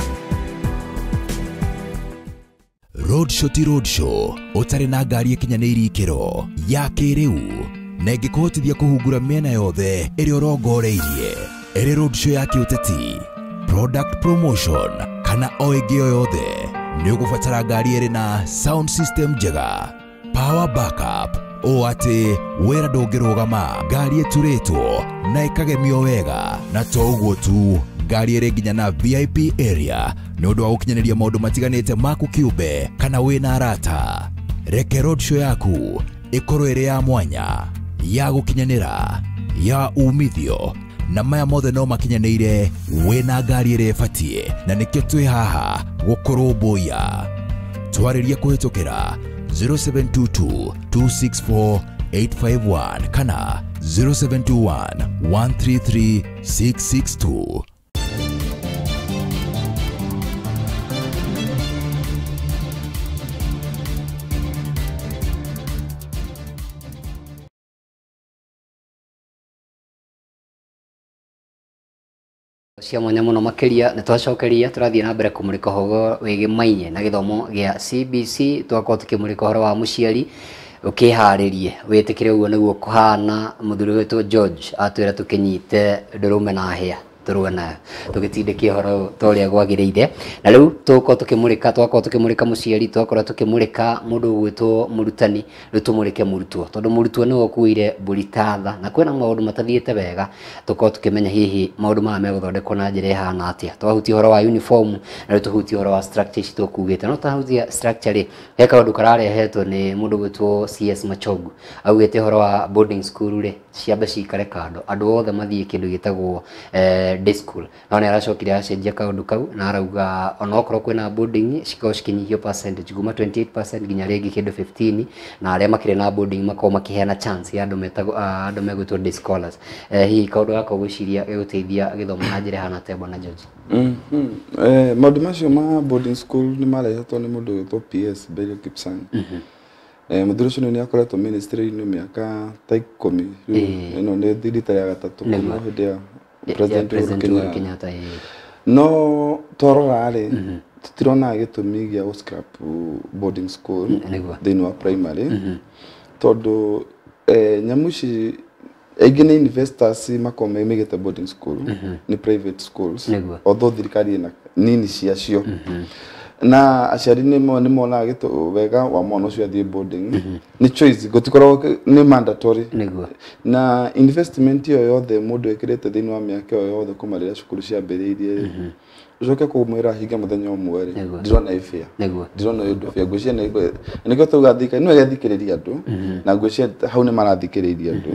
Roadshow ti roadshow ũtarĩ na ngari ĩkinyanĩirie ikĩro ya kĩrĩu na ĩngĩkũhotithia kũhungura mĩena yothe ĩrĩa ũrongoreirie. Ĩrĩ roadshow ya kĩũteti, product promotion kana o ĩngĩ o yothe nĩ ũgũbatara ngari ĩrĩ na sound system njega, power backup o atĩ wĩra ndũngĩrũgama, ngari ĩturĩtwo na ĩkagemio wega. Na to ũguo tu, ngari ĩrĩ nginya na V I P area nĩ ũndũ wa gũkinyanĩria maũndũ matiganĩte maku kĩũmbe kana wĩna arata. Reke roadshow yaku ĩkorwo ĩrĩ ya mwanya, ya gũkinyanĩra, ya umithio na maya mothe no makinyanĩire wĩna ngari ĩrĩa ĩbatiĩ, na nĩkĩo twĩ haha gũkũrũmbũiya. Twarĩria kũhĩtũkĩra zero seven two two two six four eight five one kana zero seven two one one three three six six two. cia mwanya muno makiria nĩ twacokeria tũrathiĩ na mbere kũmũrĩka ũhoro wĩgĩmainie na gĩthomo gĩa C B C. twakorwo tũkĩmũrĩka ũhoro wa mũciari ũkĩharĩrie wĩtĩkĩre ũguo nĩguo kũhana. Mũthuri witũ George atwĩra tũkĩnyite ndũrũme na hĩa turuga nayo tugitindĩkia horo toria gwagĩrĩire na rĩu tũkorwo tũkĩmũrĩka twakorwo tũkĩmũrĩka mũciari twakorwo tũkĩmũrĩka mũndũ ũgwĩtwo mũrutani rĩu tũmũrĩke mũrutwo tondũ mũrutwo nĩwe ũkuire mbũri tatha na kwĩna maũndũ matathiĩte wega tũkorwo tũkĩmenya hihi maũndũ maya megũthondekwo na njĩra ĩhana atĩa twahutia ũhoro wa uniform na rĩu tũhutie ũhoro wa structure ici tũkugĩte no twahutia structure rĩ he kaũndũ kararehetwo nĩ mũndũ ũgwĩtwo C S Machogu augĩte ũhoro wa boarding school rĩ ciambe cikare kando andũ othe mathiĩ kĩndũ gĩtagwo day school no nĩ aracokire acenjia kaũndũ kau na arauga onokorwo kwĩna boarding cikorwo cikĩnyihio percentage kuma twenty-eight percent nginya rĩngĩ kĩndũ fifteen na arĩa makĩrĩ na boarding makorwo makĩheana chance ya andũ metagwo andũ megwĩtwo day scholars hihi kaũndũ gaka gwĩciria gĩgũteithia gĩthomo na njĩra hana atĩa bwana George? Maũndũ macio ma boarding school nĩ marehetwo nĩ mũndũ ũgwĩtwo P S Berio Kipsang. Mũthuri ũcio nĩ akoretwo ministry-inĩ mĩaka ta ikũmi ĩno nĩ rita rĩa gatatũ kuma hĩndĩ ya President Uhuru Kenyatta. No twarora rĩ tũtirona gĩtũmi gĩa gũ scrap boarding school thĩinĩ wa primary tondũ nyamũ ici aingĩ nĩ investors makorwo maimĩgĩte boarding school nĩ private schools although thirikari ĩna nini ciacio na aciari nĩ monaga gĩtũ wega wa mwana ũcio athiĩ boarding nĩ choice gũtikorwo nĩ mandatory na investment ĩyo yothe mũndũ ekĩrĩte thĩinĩ wa mĩaka ĩyo yothe kuma rĩrĩa cukuru ciambĩrĩirie ucoke kumwĩra hinga mũthenya ũmwe rĩ ndirona ĩ fair ndirona ũndũ fair ngwĩciria nĩkĩo tauga thirikari nĩwe ĩgathikĩrĩria andũ na ngwĩciria hau nĩ marathikĩrĩria andũ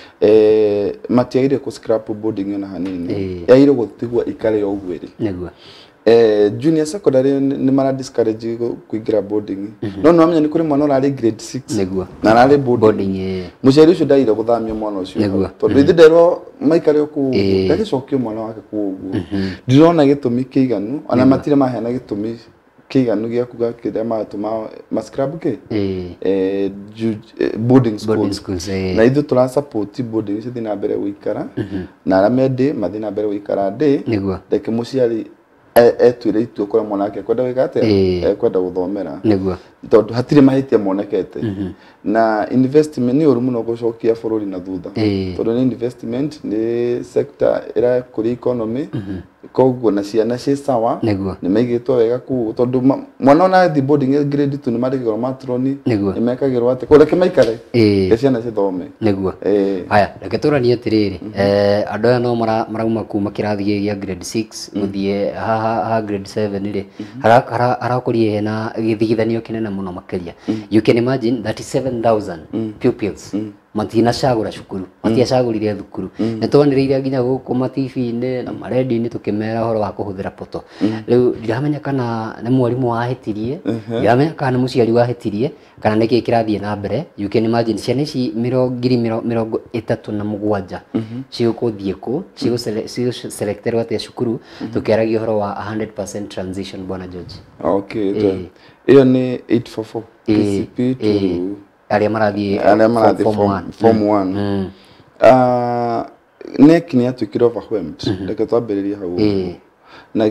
matiagire kũ scrap boarding ona hanini yaire gũtigwo ikare o ũguo ĩrĩ eh junior secondary ni mara discourage kuingira boarding no no amenya ni kuri mwana urari grade six na arari boarding muceri ucio ndaire guthamia mwana ucio tondu ithindero maikare ku ndagicokio mwana wake ku uguo ndirona gitumi kiiganu ona matire mahena gitumi kiiganu gia kuga kida matuma mascrab ke eh boarding schools na ithu tura support boarding ici thina mbere guikara na aramende mathina mbere guikara de ndeke muciari etwire itu kora mwana wake kwenda wikate kwenda guthomera tondu hatire mahitia monekete na investment ni urumu no gucokia bururi na thutha tondu ni investment ni sector ira kuri economy koguo na ciana ci sawa ni maigitwo wega ku tondu mwana ona thi boarding grade two ni marigirwo matroni ni mekagirwo ate kureke maikare ke ciana cithome niguo haya reke turanie atiriri eh andu aya no marauma kuma kirathi gĩa grade six muthie ha grade seven ri harakorie hena githigithanio kinene muno makeria you can imagine thirty-seven thousand pupils matina cagura cukuru matia cagurire thukuru ne twaniriire nginya guku ma T V-inĩ na maredi-inĩ tukimera horo wa kuhuthira poto riu ndiramenya kana nĩ mwarimu wahetirie ndiramenya kana nĩ muciari wahetirie kana nĩ kĩkĩrathie na mbere you can imagine ciana ici mĩrongo ĩtatũ na mũgwanja cigũkũthiĩ kũ cigũselecterwo atia cukuru tukĩaragia horo wa one hundred percent transition bwana George. Okay iyo nĩ eight four four K C P to aria marathie form one ah nek ni atukire overwhelmed ndeke twambĩrĩria hau na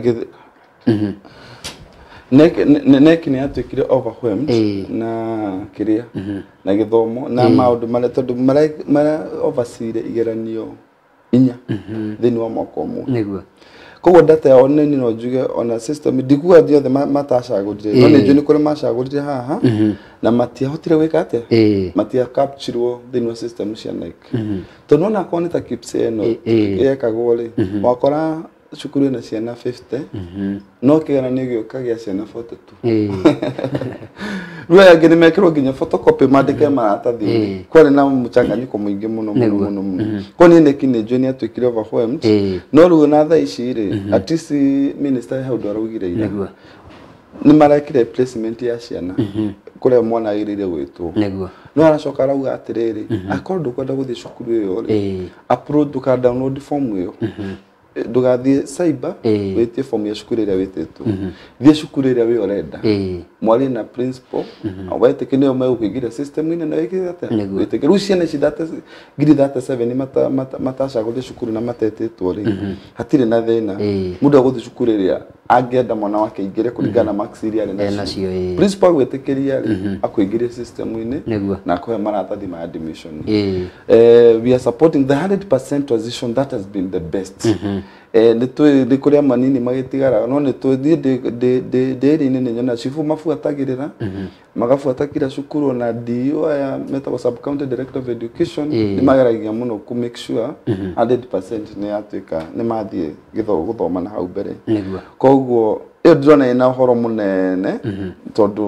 nek nek ni atukire overwhelmed na kiria na githomo na maundu mara tondu mara oversee igeranio inya thĩinĩ wa mwaka ũmwe niguo koguo data ya online no njuge ona system ndikuga thiothe matacagũrire no nĩ njũ nĩ kũrĩ macagũrire haha na matiahotire gwĩka atĩa matia capture thĩinĩ wa system cia N E C tondu ona koni ta KIPSE eno yekagwo rĩ wakora cukuru na ciana fifty no kĩgeranio gĩoka gĩa ciana forty-two ruo yake nĩ mekĩrwo nginya photocopy mandĩke maratathi kwari na mũchanganyiko mũingĩ mũno mũno mũno koni N E C nĩ njũ nĩ atwĩkire overwhelmed no ruo na thaa ici rĩ at least minister hau ndaraugire ira nĩ marekire placement ya ciana kũrĩa mwana agĩrĩire gwĩtwo no aracoka arauga atĩrĩrĩ akorwo ndũkwenda gũthiĩ cukuru ĩyo rĩ upload ndũka download form ĩyo ndugathie cyber witie form ya cukuru ĩrĩa wĩtĩtwo thie cukuru ĩrĩa we urenda mwari na principal awete kinyo mai ukigire system ine na wiki ate wĩtĩkĩre rucia nĩ cidata ngiri thirty-seven mata matacagũrire cukuru na matetĩtwo rĩ hatirĩ na thĩna mũndũ agũthiĩ cukuru ĩrĩa angĩenda mwana wake ingire kũringana na marks iria arĩ nacio principal gwĩtĩkĩria rĩ akũingire system ine na akũhe maratathi ma admission eh we are supporting the one hundred percent transition that has been the best eh nä twä nä kå rä a manini magätigara no nä twä ndä ri-inä nä nyona cibu mabuatagä ra magabuata kira cukuru na D O aya metagwo sub county director of education nä mageragia må no kå make sure one hundred percent nä yatuä ka nä mathiä gå thoma na hau mbere koguo ä yo ndä rona ä na å horo må nene tondå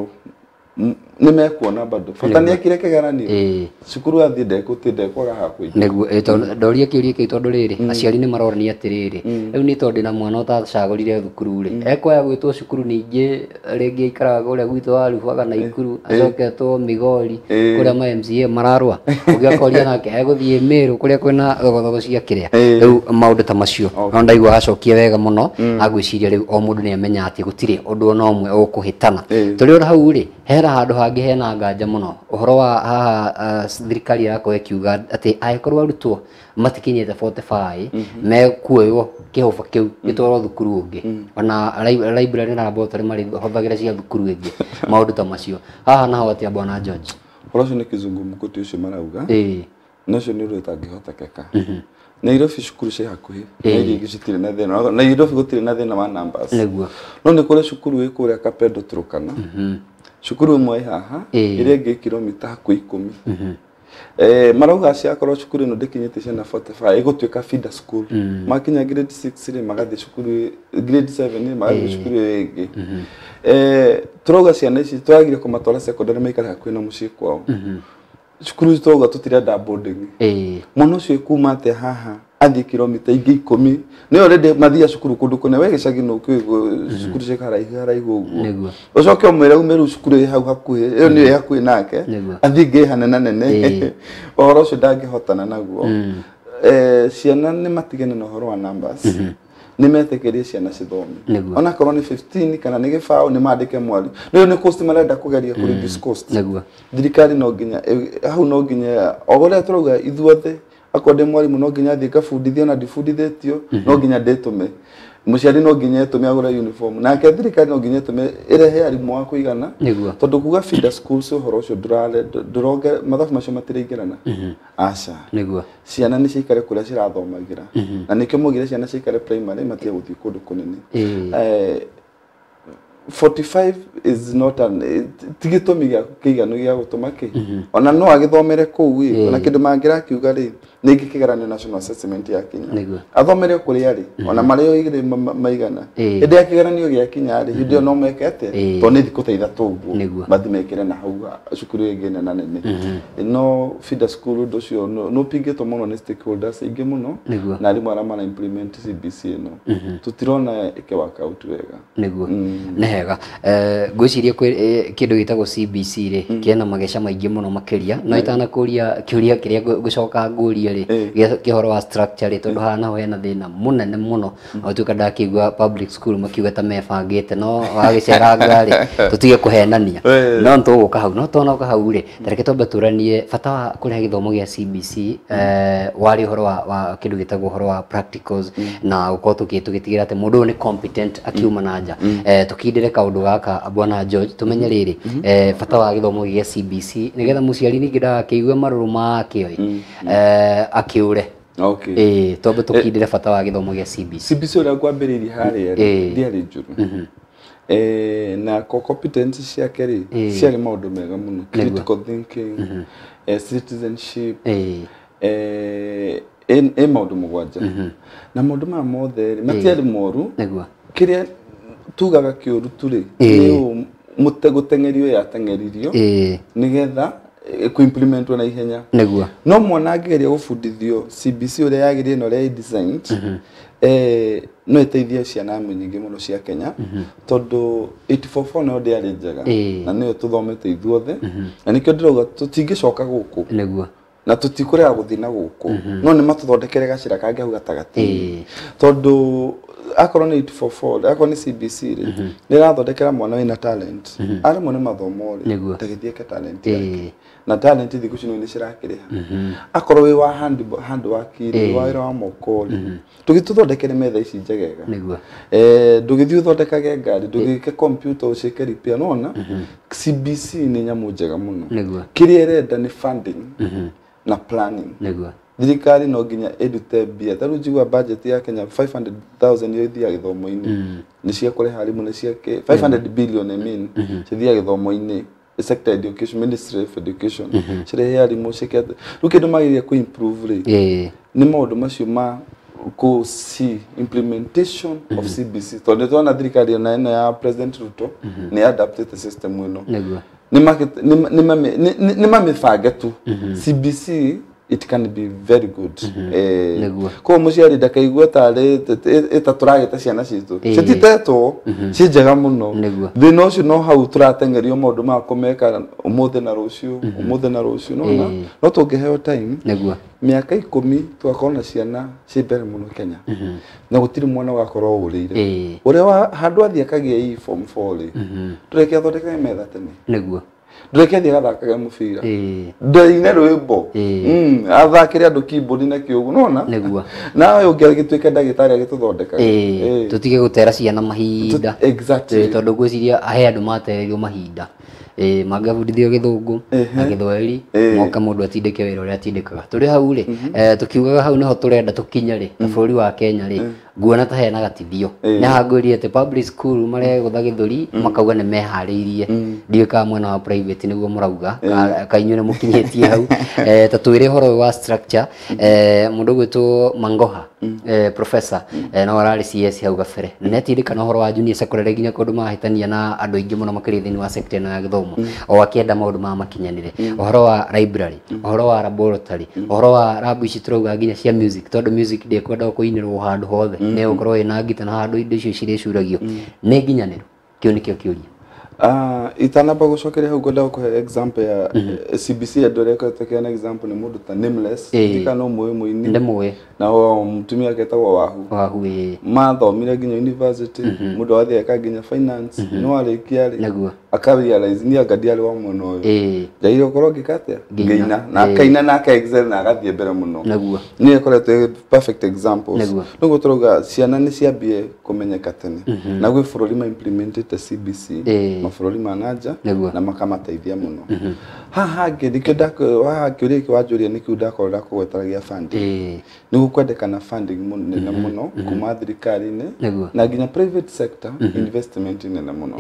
nä mekuona bado bata nä ekire kä geranio cukuru athiä ndekutä ndekwaga hakå nä ndoria kä å ria kä tondå rä rä aciari nä marorania atä rä rä rä u nä tondå na mwana å tacagå rire thukuru rä ekwoya gwä two cukuru ningä rä ngä aikaraga å rä a gwitå warubaga na ikuru acoketwo migori kå rä a ma M C A mararwa å gä akoria nake egå thiä mä rå kå rä a kwä na thogothogo cia kä rä a rä u maå ndå ta macio no ndaigua acokia wega må no agwä ciria rä u o må ndå nä amenya atä gå tirä å ndå ona å mwe å kå hä tana tå rä ora hau rä hera handå hangä hena nganja må no å horo wa haha thirikari irakorwo ikiuga atä angäkorwo arutwo matikinyite forty-five mekuoywo kä hoba kä u gä twarwo thukuru å ngä ona library na laboratory marä hothagä ra cia thukuru ä ngä maå ndå ta macio haha naho atä a bwana George horo cio nä kä zungu må tä å cio marauga nacio nä å ndå tangä hotekeka Nairobi cukuru cia hakuhĩ na iria ingĩ citirĩ na thĩna Nairobi gũtirĩ na thĩna wa numbers no nĩ kũrĩ cukuru ĩ kũrĩa Kapedo Turkana cukuru ĩmwe ĩ haha ĩrĩa ĩngĩ kilomita hakuhĩ ikũmi eh marauga ciakorwo cukuru ĩno ndĩkinyĩte ciana forty-five ĩgũtuĩka feeder school makinya grade six rĩ magathiĩ cukuru grade seven rĩ magathiĩ cukuru ĩngĩ eh turauga ciana ici twagire kũmatwara secondary maikara hakuhĩ na mũciĩ kwao cukuru twauga tũtirenda boarding mũno ũcio kuma atĩ haha athiĩ kilomita ingĩ ikũmi nĩ already mathiĩ cukuru kũndũ kũnene we gĩcagi no kĩugo cukuru cia haraihu haraihu ũguo ũcoke ũmwĩre ume rĩu cukuru ĩ hau hakuhĩ ĩyo nĩyo ĩ hakuhĩ nake athiĩ ngĩ hanene nene ũhoro ũcio ndangĩhotana naguo eh ciana nĩ matigane na ũhoro wa numbers nĩ metĩkĩrie ciana cithome ona korwo nĩ fifteen kana nĩ gĩbaũ nĩ mandĩke mwarimũ rĩu nĩ course marenda kũgeria kũ reduce cost thirikari no nginya hau no nginya ogore turauga ithuothe akorwo ndĩ mwarimũ no nginya thiĩ ngabundithio na ndibundithĩtio no nginya ndĩtũme mũciari no nginya etũme agũre uniform nake thirikari no nginya etũme ĩrehe arimũ wa kũigana tondũ kuga feeder schools ũhoro ũcio ndũrare ndũronge mathabu macio matiraingĩrana aca ciana nĩ ciikare kũrĩa cirathomagĩra na nĩkĩo mũgire ciana ciikare primary matige gũthiĩ kũndũ kũnene eh forty-five is not an tigitũmi gĩa kĩiganu gĩa gũtũma kĩ ona no agĩthomere kũu ĩ ona kĩndũ mangĩrakiuga rĩ nĩ ingĩkĩgeranio national assessment ya Kenya athomere kũrĩa rĩ ona marĩ oigire maigana hĩndĩ ya kĩgeranio gĩa Kenya rĩ hĩndĩ ĩyo no mekete tondũ nĩ thikũ ta ithatũ ũguo mathi mekĩre na hau cukuru ĩngĩ nene nene no feeder school ũndũ ũcio no pingĩtwo mũno nĩ stakeholders aingĩ mũno na arimũ arĩa mara implement C B C ĩno tũtirona ĩkĩ work out wega nĩguo nĩ hega ngwĩciria kĩndũ gĩtagwo C B C rĩ kĩna mageca maingĩ mũno makĩria no itanakũria kĩũria kĩrĩa ngũcoka ngũria rĩ kĩhoro wa structure rĩ tondũ haha naho hena thĩna mũnene mũno ũtuĩka ndakĩigua public school makiuga ta mebangĩte no wagĩceranga rĩ tũtige kũhenania no tũgũka hau no tũnoka hau rĩ tareke twambe tũranie bata wa kũrĩha gĩthomo gĩa C B C warĩ ũhoro wa kĩndũ gĩtagwo ũhoro wa practicals na gũkorwo tũgĩtigĩra atĩ mũndũ ũyũ nĩ competent akiuma na nja tũkindĩre kaũndũ gaka bwana George tũmenye rĩrĩ bata wa gĩthomo gĩa C B C nĩgetha mũciari ningĩ ndagakĩigue marũrũ makĩo akĩũre okay eh twambe tũkindĩre bata wa gĩthomo gĩa C B C C B C ũrĩa kwambĩrĩirie harĩa ndiarĩ njũru eh na competence ciake rĩ ciarĩ maũndũ mega mũno critical thinking citizenship eh ĩ maũndũ mũgwanja na maũndũ maya mothe matiarĩ moru kĩrĩa tugaga kĩũru tũrĩ nĩ mũtegũteng'erio yateng'eririo nĩgetha ku implement na ihenya no mwana angĩgeria gũbundithio C B C ũrĩa yagĩrĩire na ũrĩa designed eh no ĩteithie ciana nyingĩ mũno cia Kenya tondũ eight four four no ndĩarĩ njega na nĩyo tũthomete ithuothe na nĩkĩo ndĩrauga tũtingĩcoka gũkũ na tũtikũrega gũthiĩ na gũkũ no nĩ matũthondekere gacĩra kangĩ hau gatagatĩ tondũ akorwo nĩ eight four four akorwo nĩ C B C rĩ nĩ ĩrathondekera mwana wĩna talent arimũ nĩ mathomo rĩ ndagĩthiĩke talent yake na talent thikũ ici nĩ cirakĩrĩha akorwo wĩ wa handwork rĩ wa wĩra wa moko rĩ tũgĩtũthondekere metha ici njegega eh ndũgĩthiĩ ũthondekage ngari ndũgĩke computer ũcike repair nona C B C nĩ nyamũ njega mũno kĩrĩa ĩrenda nĩ funding na planning thirikari no nginya edute bia taru jigwa budget ya Kenya five hundred thousand yo ithia githomo-ini ni cia kureha arimu ni cia ke five hundred billion I mean cithia githomo-ini sector education ministry of education cirehe arimu cikia rukindo magiria ku improve ri ni maundu macio ma ku see implementation of C B C tondu twana thirikari na ino ya president Ruto ni adapted the system ino ni ma ni ma ni ma mifage tu C B C it can be very good eh ko muciari ndakaigua tare eta turageta ciana citu cititetwo cinjega muno thina ucio no hau turatengerio maundu ma kumeka umuthe na rucio umuthe na rucio no na no tungiheo time miaka ikumi twakona ciana cimbere muno Kenya na gutiri mwana wakorwo urire uria handu athia kagia i form four ri tureke athondeka metha tene niguo ndureke thia gathakaga mubira ndaine rwimbo mm athakire andu keyboard na kiugu nona niguo nawe ungigituika ndagitari agituthondeka eh tutige gutera ciana mahinda exactly tondu gwiciria ahe andu matererio mahinda eh magabudithio githungu na githweri moka mundu atindike wira uria atindikaga turi hau ri eh tukiugaga hau niho turenda tukinya ri bũrũri wa Kenya ri nguona ta hena gatithio na hangũri ate public school mare gutha githuri makauga ni mehariirie ndiuka mwena wa private niguo murauga kainyune mukinyetie hau eh tatwire horo wa structure eh mundu gwitwo Mangoha eh professor no arari C S hau gabere netindikana horo wa junior secondary ginya kundu mahitania na andu aingi muno makiri thini wa sector na githomo o akienda maundu ma makinyanire horo wa library horo wa laboratory horo wa lab ici turauga ginya cia music tondu music ndi kwenda kuinirwo handu hothe ne ukorwo ina ngita na handu indo icio ciricuragio ne nginyaniro kio nikio kiuria ah itanaba gucokeria hau ngoda kuhe example ya C B C adoreka tekena example ni mundu ta Nameless tikano moyo muini ndemoe na o mtumia ketagwo wahu wahu eh mathomire ginya university mundu wathia kaginya finance no arikia ri akarealize ni agadiali wa muno uyu eh jaire ukorwo gikatia ngeina na kaina na ka excel na agathie mbere muno naguo ni ekorete perfect examples nugo turuga ciana ni ciambie kumenyeka tene na gwe bururi ma implemented C B C mabũrũri manaja na makamateithia muno haha ngĩthikio ndako haha kĩũria kĩ wanjũria nĩ kĩu ndakorwo ndakũgwetaragia funding nĩ gũkwendekana funding nene muno kuma thirikari-inĩ na nginya private sector investment nene muno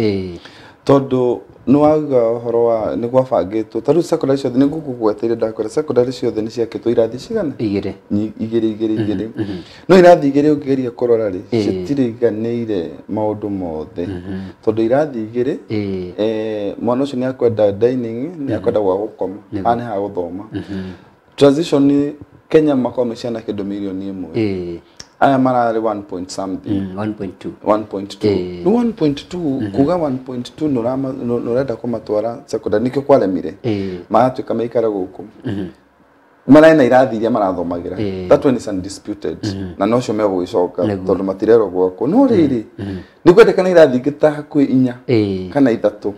tondu no waga horo wa ni gwabangitwo taru secondary ciothe ni ngukugweteire ndakora secondary ciothe ni ciakitwo irathi cigana igire igire igire igire no irathi igire ungeria kurora ri citiriganire maundu mothe tondu irathi igire eh mwana ucio ni akwenda dining ni akwenda gwa gukoma ani ha guthoma transition Kenya makome ciana kindu milioni imwe aya marari one point something one point two one point two no one point two kuga one point two no rama no renda kumatwara secondary nikyo kwalemire maatuika maikara guku mara ina irathi iria marathomagira that one is undisputed na no cio mego gicoka tondu matirero gwako no riri ni kwendekana irathi ngita hakwi inya kana ithatu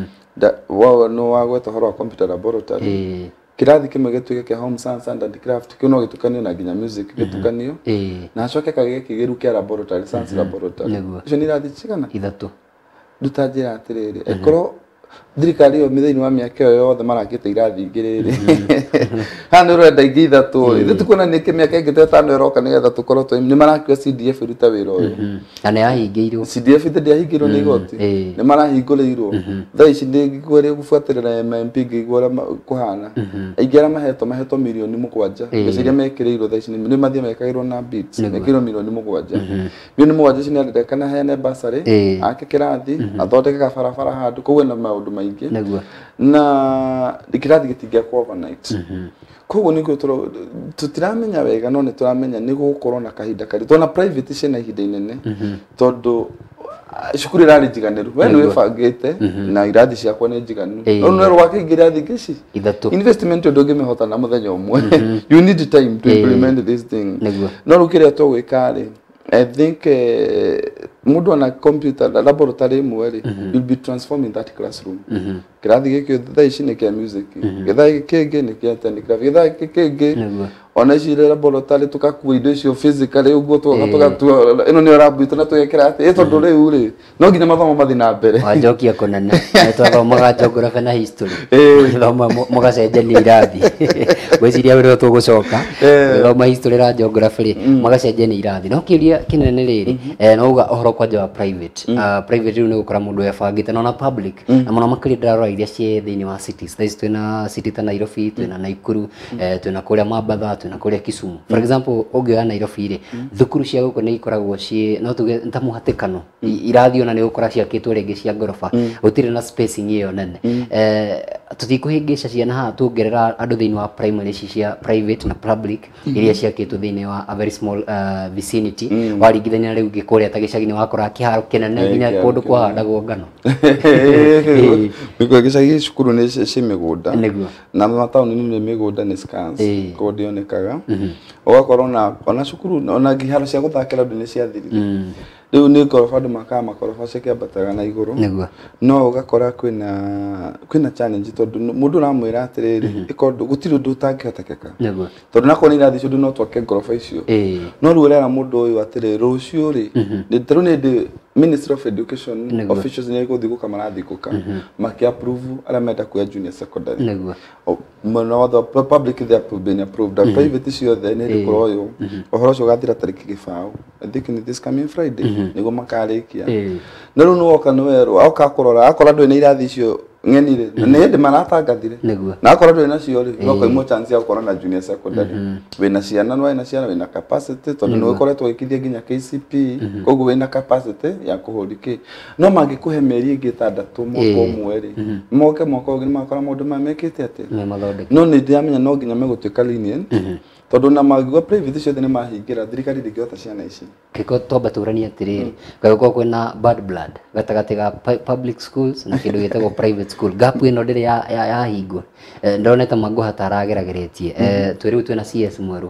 wa no wagweta horo wa computer laboratory kirathi kimwe gituike kia home science and craft kino gitukanio na ginya music gitukanio na acoke kage kigiru kia laboratory science laboratory icio ni irathi cigana ithatu dutajira atiriri ekoro thirikari yo mithaini wa miaka yo yothe marakite irathi igiriri hano renda ingi ithatu ithu tukona ni kimiaka ingi tetano iroka nigetha tukorwo twa ni marakio C D F ruta wira uyu na ne ahingirwo C D F ite ndiahingirwo ni igoti ni marahingũrĩirwo thaa ici ndĩngĩkuoria gũbuatĩrĩra M M P ngĩigua kuhana aingĩra mahetwo mahetwo milioni mũgwanja mbeca iria mekĩrĩirwo thaa ici nĩ mathiĩ mekagĩrwo na bits mekĩrĩrwo milioni mũgwanja milioni mũgwanja ici nĩ arendekana heane basarĩ ake kĩrathi athondeke gabarabara handũ koguo na maũndũ maingĩ na kĩrathi gĩtingĩakwo overnight koguo nĩguo tutiramenya wega no nĩ turamenya nĩ gũkorwo na kahinda kari tona private ciĩna ihinda inene tondũ cukuru irarĩ njiganĩru we nĩ wĩbangĩte na irathi ciakwa nĩ njiganu no nĩ rwake ingĩ irathi ingĩ ithatũ investment ũndũ ũngĩmĩhota na mũthenya ũmwe you need time to implement this thing no rĩu kĩrĩa tũgwĩka rĩ I think mundu ana computer laboratory imwe will be transforming that classroom kirathi gĩkĩ thaa ici nĩ kia music gĩthaa kĩngĩ nĩ kia technical gĩthaa kĩngĩ ona ici laboratory tukakua indo icio physically uguo tugaga ino ni lab itu na tugekira ati tondu riu ri no nginya mathomo mathi na mbere wajokia kunene twathomaga geography na history thoma mugacenjania irathi gwiciria wiro tugucoka thoma history na geography mugacenjania irathi no kiuria kinene riri no uga ohoro kwanja wa private private riu ni gukora mundu ebangite na public na muno makiri ndarora iria cie thiini wa cities thaisi twina city ta Nairobi twina Naikuru twina kuria Mambatha twina kuria Kisumu for example ungioya Nairobi ri thukuru cia guko ni ikoragwo cie no tuge nta muhatikano irathi ona ni gukora ciakitwo ringi cia ngorofa gutire na spacing iyo nene eh tutikuhingisha ciana ha tuongerera andu thiini wa primary cia private na public iria ciakitwo thiini wa a very small uh, vicinity waringithania riu ngikuria ta gicagi ni wakora kiharo kinene nginya kundu kwa handagwo ngano niko gicagi cukuru ni ci migunda na matauni ni migunda ni scans kodionekaga ugakorwo na ona cukuru ona ngiharo cia guthakira ndu ni ciathirire riu ni ngorofa ndu makaa makorofa cikiambataga na iguru no ugakora kwina kwina challenge tondu mundu ramwira atiriri ikondo gutiri ndu tangihotekeka tondu nako ni irathi cio no twake ngorofa icio no riu rera mundu uyu atiriri rucio ri ni taru ni the Ministry of Education officials ni guthi guka marathi guka maki approve ala meta kuya junior secondary no other public they have been approved the private cio the ni rikoro yo ohoro cio gathira tariki gifao I think in this coming Friday nigo makarikia na riu no oka no wero oka kurora akora ndu ni irathi cio ngenire ni ndi maratangathire na akora ndu na cio ri goko imo chance ya gukora na junior secondary wina ciana no wina ciana wina capacity tondu no ikoretwo ikithia nginya K C P koguo wina capacity ya kuhuriki no mangikuhe meri ingi tandatu mwaka umwe ri moke mwaka ungi makora maundu mamekite ati no ni ndiamenya no nginya megutuika lenient tondu na magwa private cio ni mahingira thirikari ndingihota ciana ici kiko toba turania atiriri gako kwina bad blood gatagati ga public schools na kindu gitagwo private school gap ino ndiri ya ya hingo ndoneta mago hataragerageretie twiriu twina C S mweru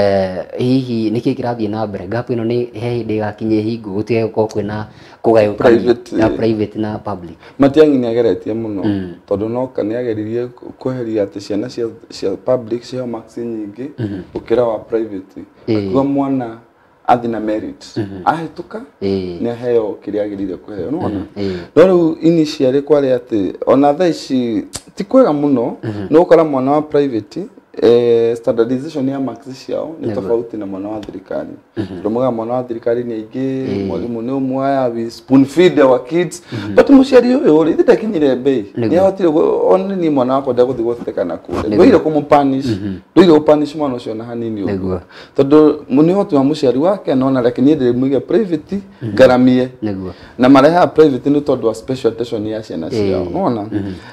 hihi niki kirathie na mbere gap ino ni he hindi gakinye hingo gutige ko kwina kugayo ya private na public matiangi ni ageretie muno tondu no kani ageririe kuheria ati ciana cia public cia max nyingi ukira wa private kwa mwana athina merit ahituka ni heo kiria agirire kuheo no no riu initially kwari ati ona thaici ti kwega muno no ukora mwana wa private eh standardization ya marks ciao ni tofauti na mwana wa thirikari ndomuga mwana wa thirikari ni ingi mwalimu ni umwaya we spoon feed our kids but muciari uyu ri thitakinyire bei ni hotire on ni mwana wako ndago thigoteka kule ndwire kumupanish ndwire upanish mwana ucio na hanini uguo tondu muni hotu wa muciari wake nona lakini ndire muige private garamie na mareha private ni tondu wa special attention ya ciana ciao nona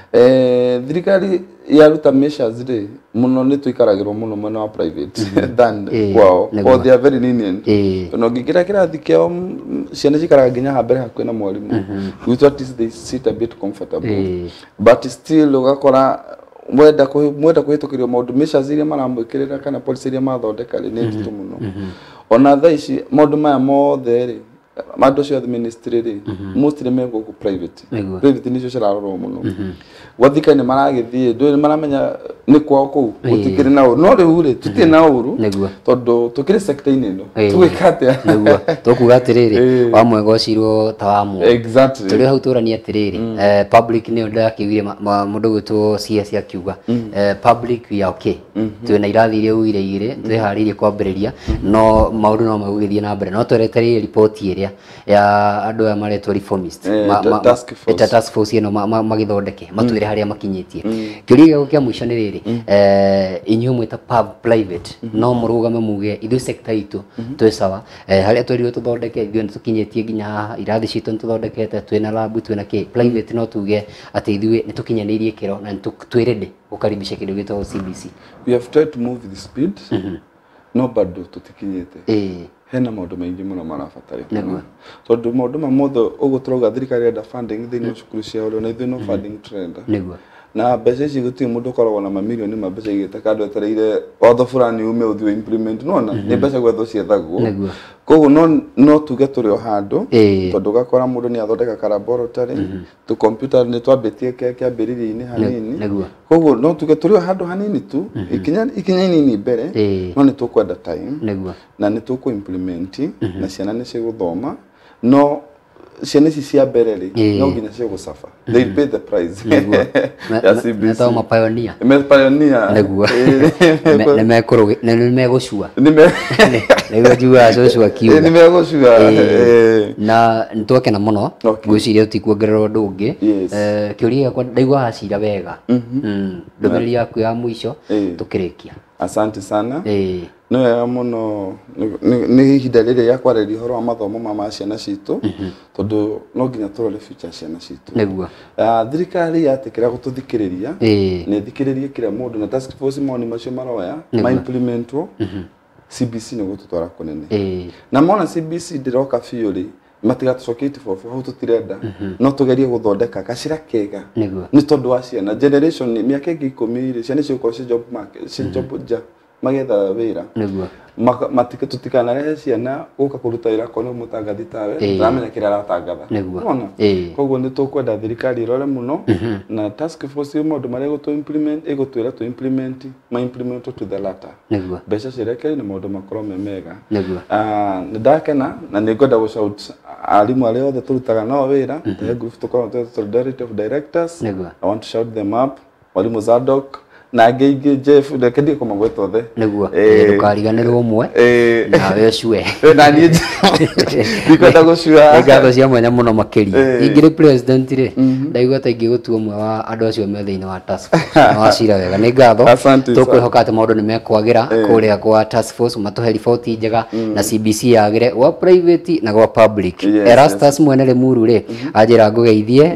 eh thirikari yaruta measures ri muno ni tuikaragirwo muno mwana wa private than kwao for they are very lenient no ngigira kirathi kiao ciana cikaraga nginya hambere hakwe na mwalimu we thought is they sit a bit comfortable but still ugakora mwenda ku mwenda kuhitukirio maundu measures iria maramwikirira kana policy iria mathondeka ri ni nditu muno ona thaici maundu maya mothe ri mando cio ministry ri mostly mego ku private private ni cio cirarorwo muno wathika ni maragithie ndu ni maramenya ni kwao ku gutikire na no riu ri tuti na uru tondu tukire sector ini no tugikate niguo tukuga atiriri wa mwego ucirwo ta wa mu exactly turi hau turania atiriri public ni nda kiwire mundu gwitu C S akiuga public we are okay twina irathi iria uire ire twiharirie kwambiriria no maundu no magugithie na mbere no twereterie report iria ya andu aya maretwo reformist ta task force ino magithondeke matwire haria makinyitie kiuria gya mwisho ni riri eh inyu mwita pub private no murugame muge ithu sector itu twi sawa haria twiri tuthondeke ithu tukinyitie nginya irathi citu tuthondekete twina lab twina ki private no tuge ati ithu ni tukinyanirie kiro na twi ready gukaribisha kindu gitwa C B C we have tried to move the speed no bado tutikinyite eh hena maundu maingi muno marabatarikana tondu maundu mamothe uguturoga thirikari enda funding thini cukuru cia uri na ithu no funding trend niguo na mbeca ici gũtirĩ mũndũ ũkoragwo na mamirioni ma mbeca igĩte kandũ etereire watho fulani ume ũthiĩ implement nona nĩ mbeca gwethwo ciethagwo koguo no no tuge tũrĩ o handũ tondũ gakora mũndũ nĩ athondeka ka laboratory tu computer nĩ twambĩtie kĩambĩrĩria-inĩ hanini koguo no tuge tũrĩ o handũ hanini tu ikinya ikinya inini mbere no nĩ tũkwenda time na nĩ tũkũ implement na ciana nĩ cigũthoma no ciana ici cia mbere rĩ no nginya cigũcafa they pay the price ya C B C ma pioneer me pioneer nĩguo nĩ mekũrũga nĩ megũcua nĩguo njuga cũcũ akiuga nĩ megũcua na nĩ twakena mũno ngwĩciria tũtikuongerera ũndũ ũngĩ kĩũria gĩakwa ndaigua hacira wega ndũmĩrĩri yaku ya mũico tũkĩrĩkia. Asante sana no wega mũno nĩ ihinda rĩrĩ rĩa kwarĩria ũhoro wa mathomo ma ciana citũ tondũ no nginya tũrore future ciana citũ nĩguo thirikari yatĩkĩra gũtũthikĩrĩria nĩ thikĩrĩrie kĩrĩa mũndũ na task force maoni macio maroya ma implementwo C B C nĩ gũtũtwara kũnene na mona C B C ndĩroka biũ rĩ matigatũcokie tibobo hau tũtirenda no tũgerie gũthondeka gacĩra kega nĩ tondũ wa ciana generation mĩaka ĩngĩ ikũmi rĩ ciana ciũkorwo ci job market ci job ja magetha wĩra matika tutikanarehe ciana gũka kũruta wĩra kono mũtangathi tawe tũramenya kĩrĩa aratangatha ona koguo nĩ tũkwenda thirikari ĩrore mũno na task force maũndũ marĩa gũtũ implement ĩgũtwĩra tũ implement ma implement to the latter mbeca cireke nĩ maũndũ makorwo me mega nĩ ndakena na nĩ ngwenda gũcout arimũ arĩa othe tũrutaga nao wĩra the group tũkorwo twĩ solidarity of directors I want to shout them up Mwalimu Zadok na ngeingĩ Jeff ndeke ndĩ kũmagweta othe nĩguo ndũkariganĩrwo ũmwe nawe ũcue na niĩ ndikwenda gũcua ngatho cia mwanya mũno makĩria ingĩrĩ president rĩ ndaigua ta ingĩgũtua ũmwe wa andũ acio me thĩinĩ wa task force na wacira wega nĩ ngatho tũkwĩhoka atĩ maũndũ nĩ mekwagĩra kũrĩa kwa task force matũhe riboti njega na C B C yagĩre gwa private na gwa public. Erastus mwene Limuru rĩ anjĩra ngũgeithie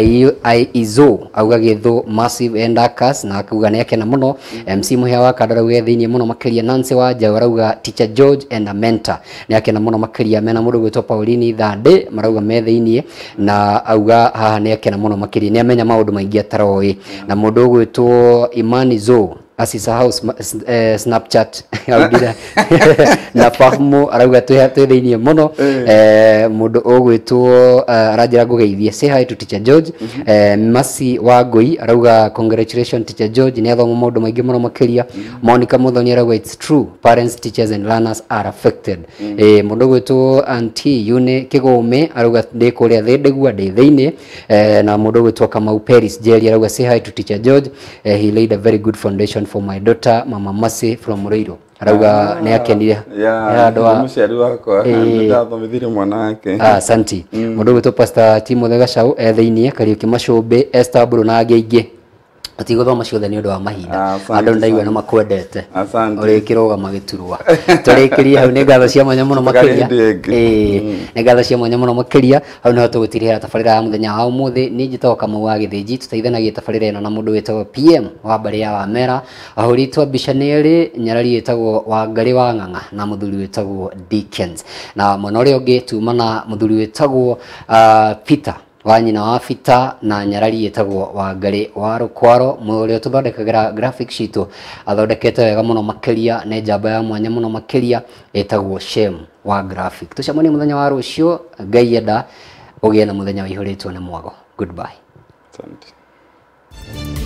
I E Z O auga gĩthũ massive endakas na akuga nĩ akena muno. M C muhia wa Kadarauga thĩinĩ muno makĩria Nancy Wanja arauga teacher George and a mentor nĩ akena muno makĩria mena mũndũ gwĩtwo Pauline Thande marauga me thĩinĩ na auga haha nĩ akena muno makĩria nĩ amenya maũndũ maingĩ ataroĩ na mũndũ gwĩtwo Imani Zo asisahau uh, Snapchat audira na Fahmu arauga twĩ thĩinĩ muno mũndũ ũgwĩtwo aranjĩra ngũgeithie say hi to teacher George. Masi wa Ngui arauga congratulations teacher George nĩ athoma maũndũ maingĩ muno makĩria. Monica Muthoni arauga it's true parents teachers and learners are affected. Mũndũ gwĩtwo Auntie Yune Kĩgũme arauga ndĩ kũrĩa thĩ ndĩgua ndĩ thĩinĩ na mũndũ gwĩtwo Kamau Paris Jerry arauga say hi to teacher George. He laid a very good foundation for my daughter Mama Masi from Mureiro arauga nĩ akenire ya mũciari wakwa ndathomithirie mwana wake. Asante mũndũ gwĩtwo Pastor Timothy Gacau thĩinĩ Kariuki Macũmbĩ Esther Mburu na angĩ aingĩ atigũthoma ciothe nĩ ũndũ wa mahinda andũ ndaigua nĩ makwendete ũrĩ kĩroga magĩturwa tũrĩkĩrie hau nĩ ngatho cia mwanya mũno makĩria nĩ ngatho cia mwanya mũno makĩria hau nĩho tũgũtirĩhĩra tabarĩra ya mũthenya wa ũmũthĩ nĩ njĩtagwo Kamau wa Gĩthĩnji tũteithanagia tabarĩra ĩno na mũndũ wĩtagwo P M wa mbarĩ ya Wamera ahũri twa mbica nĩ ĩrĩ nyarari ĩtagwo Wangarĩ wa Ng'ang'a na mũthuri wĩtagwo Dickens na mwena ũrĩa ũngĩ tuma na mũthuri wĩtagwo Peter wa nyina wa Fita na nyarari ĩtagwo Wangarĩ wa Rũkwaro mũrĩa tũthondekagĩra graphic sheet athondekete wega mũno makĩria nĩ njamba ya mwanya mũno makĩria ĩtagwo Shem wa graphic. Tũcemanie mũthenya wa rũciũ Ngai enda ũgĩe na mũthenya waihũrĩtwo nĩ mwago. Goodbye. Asante.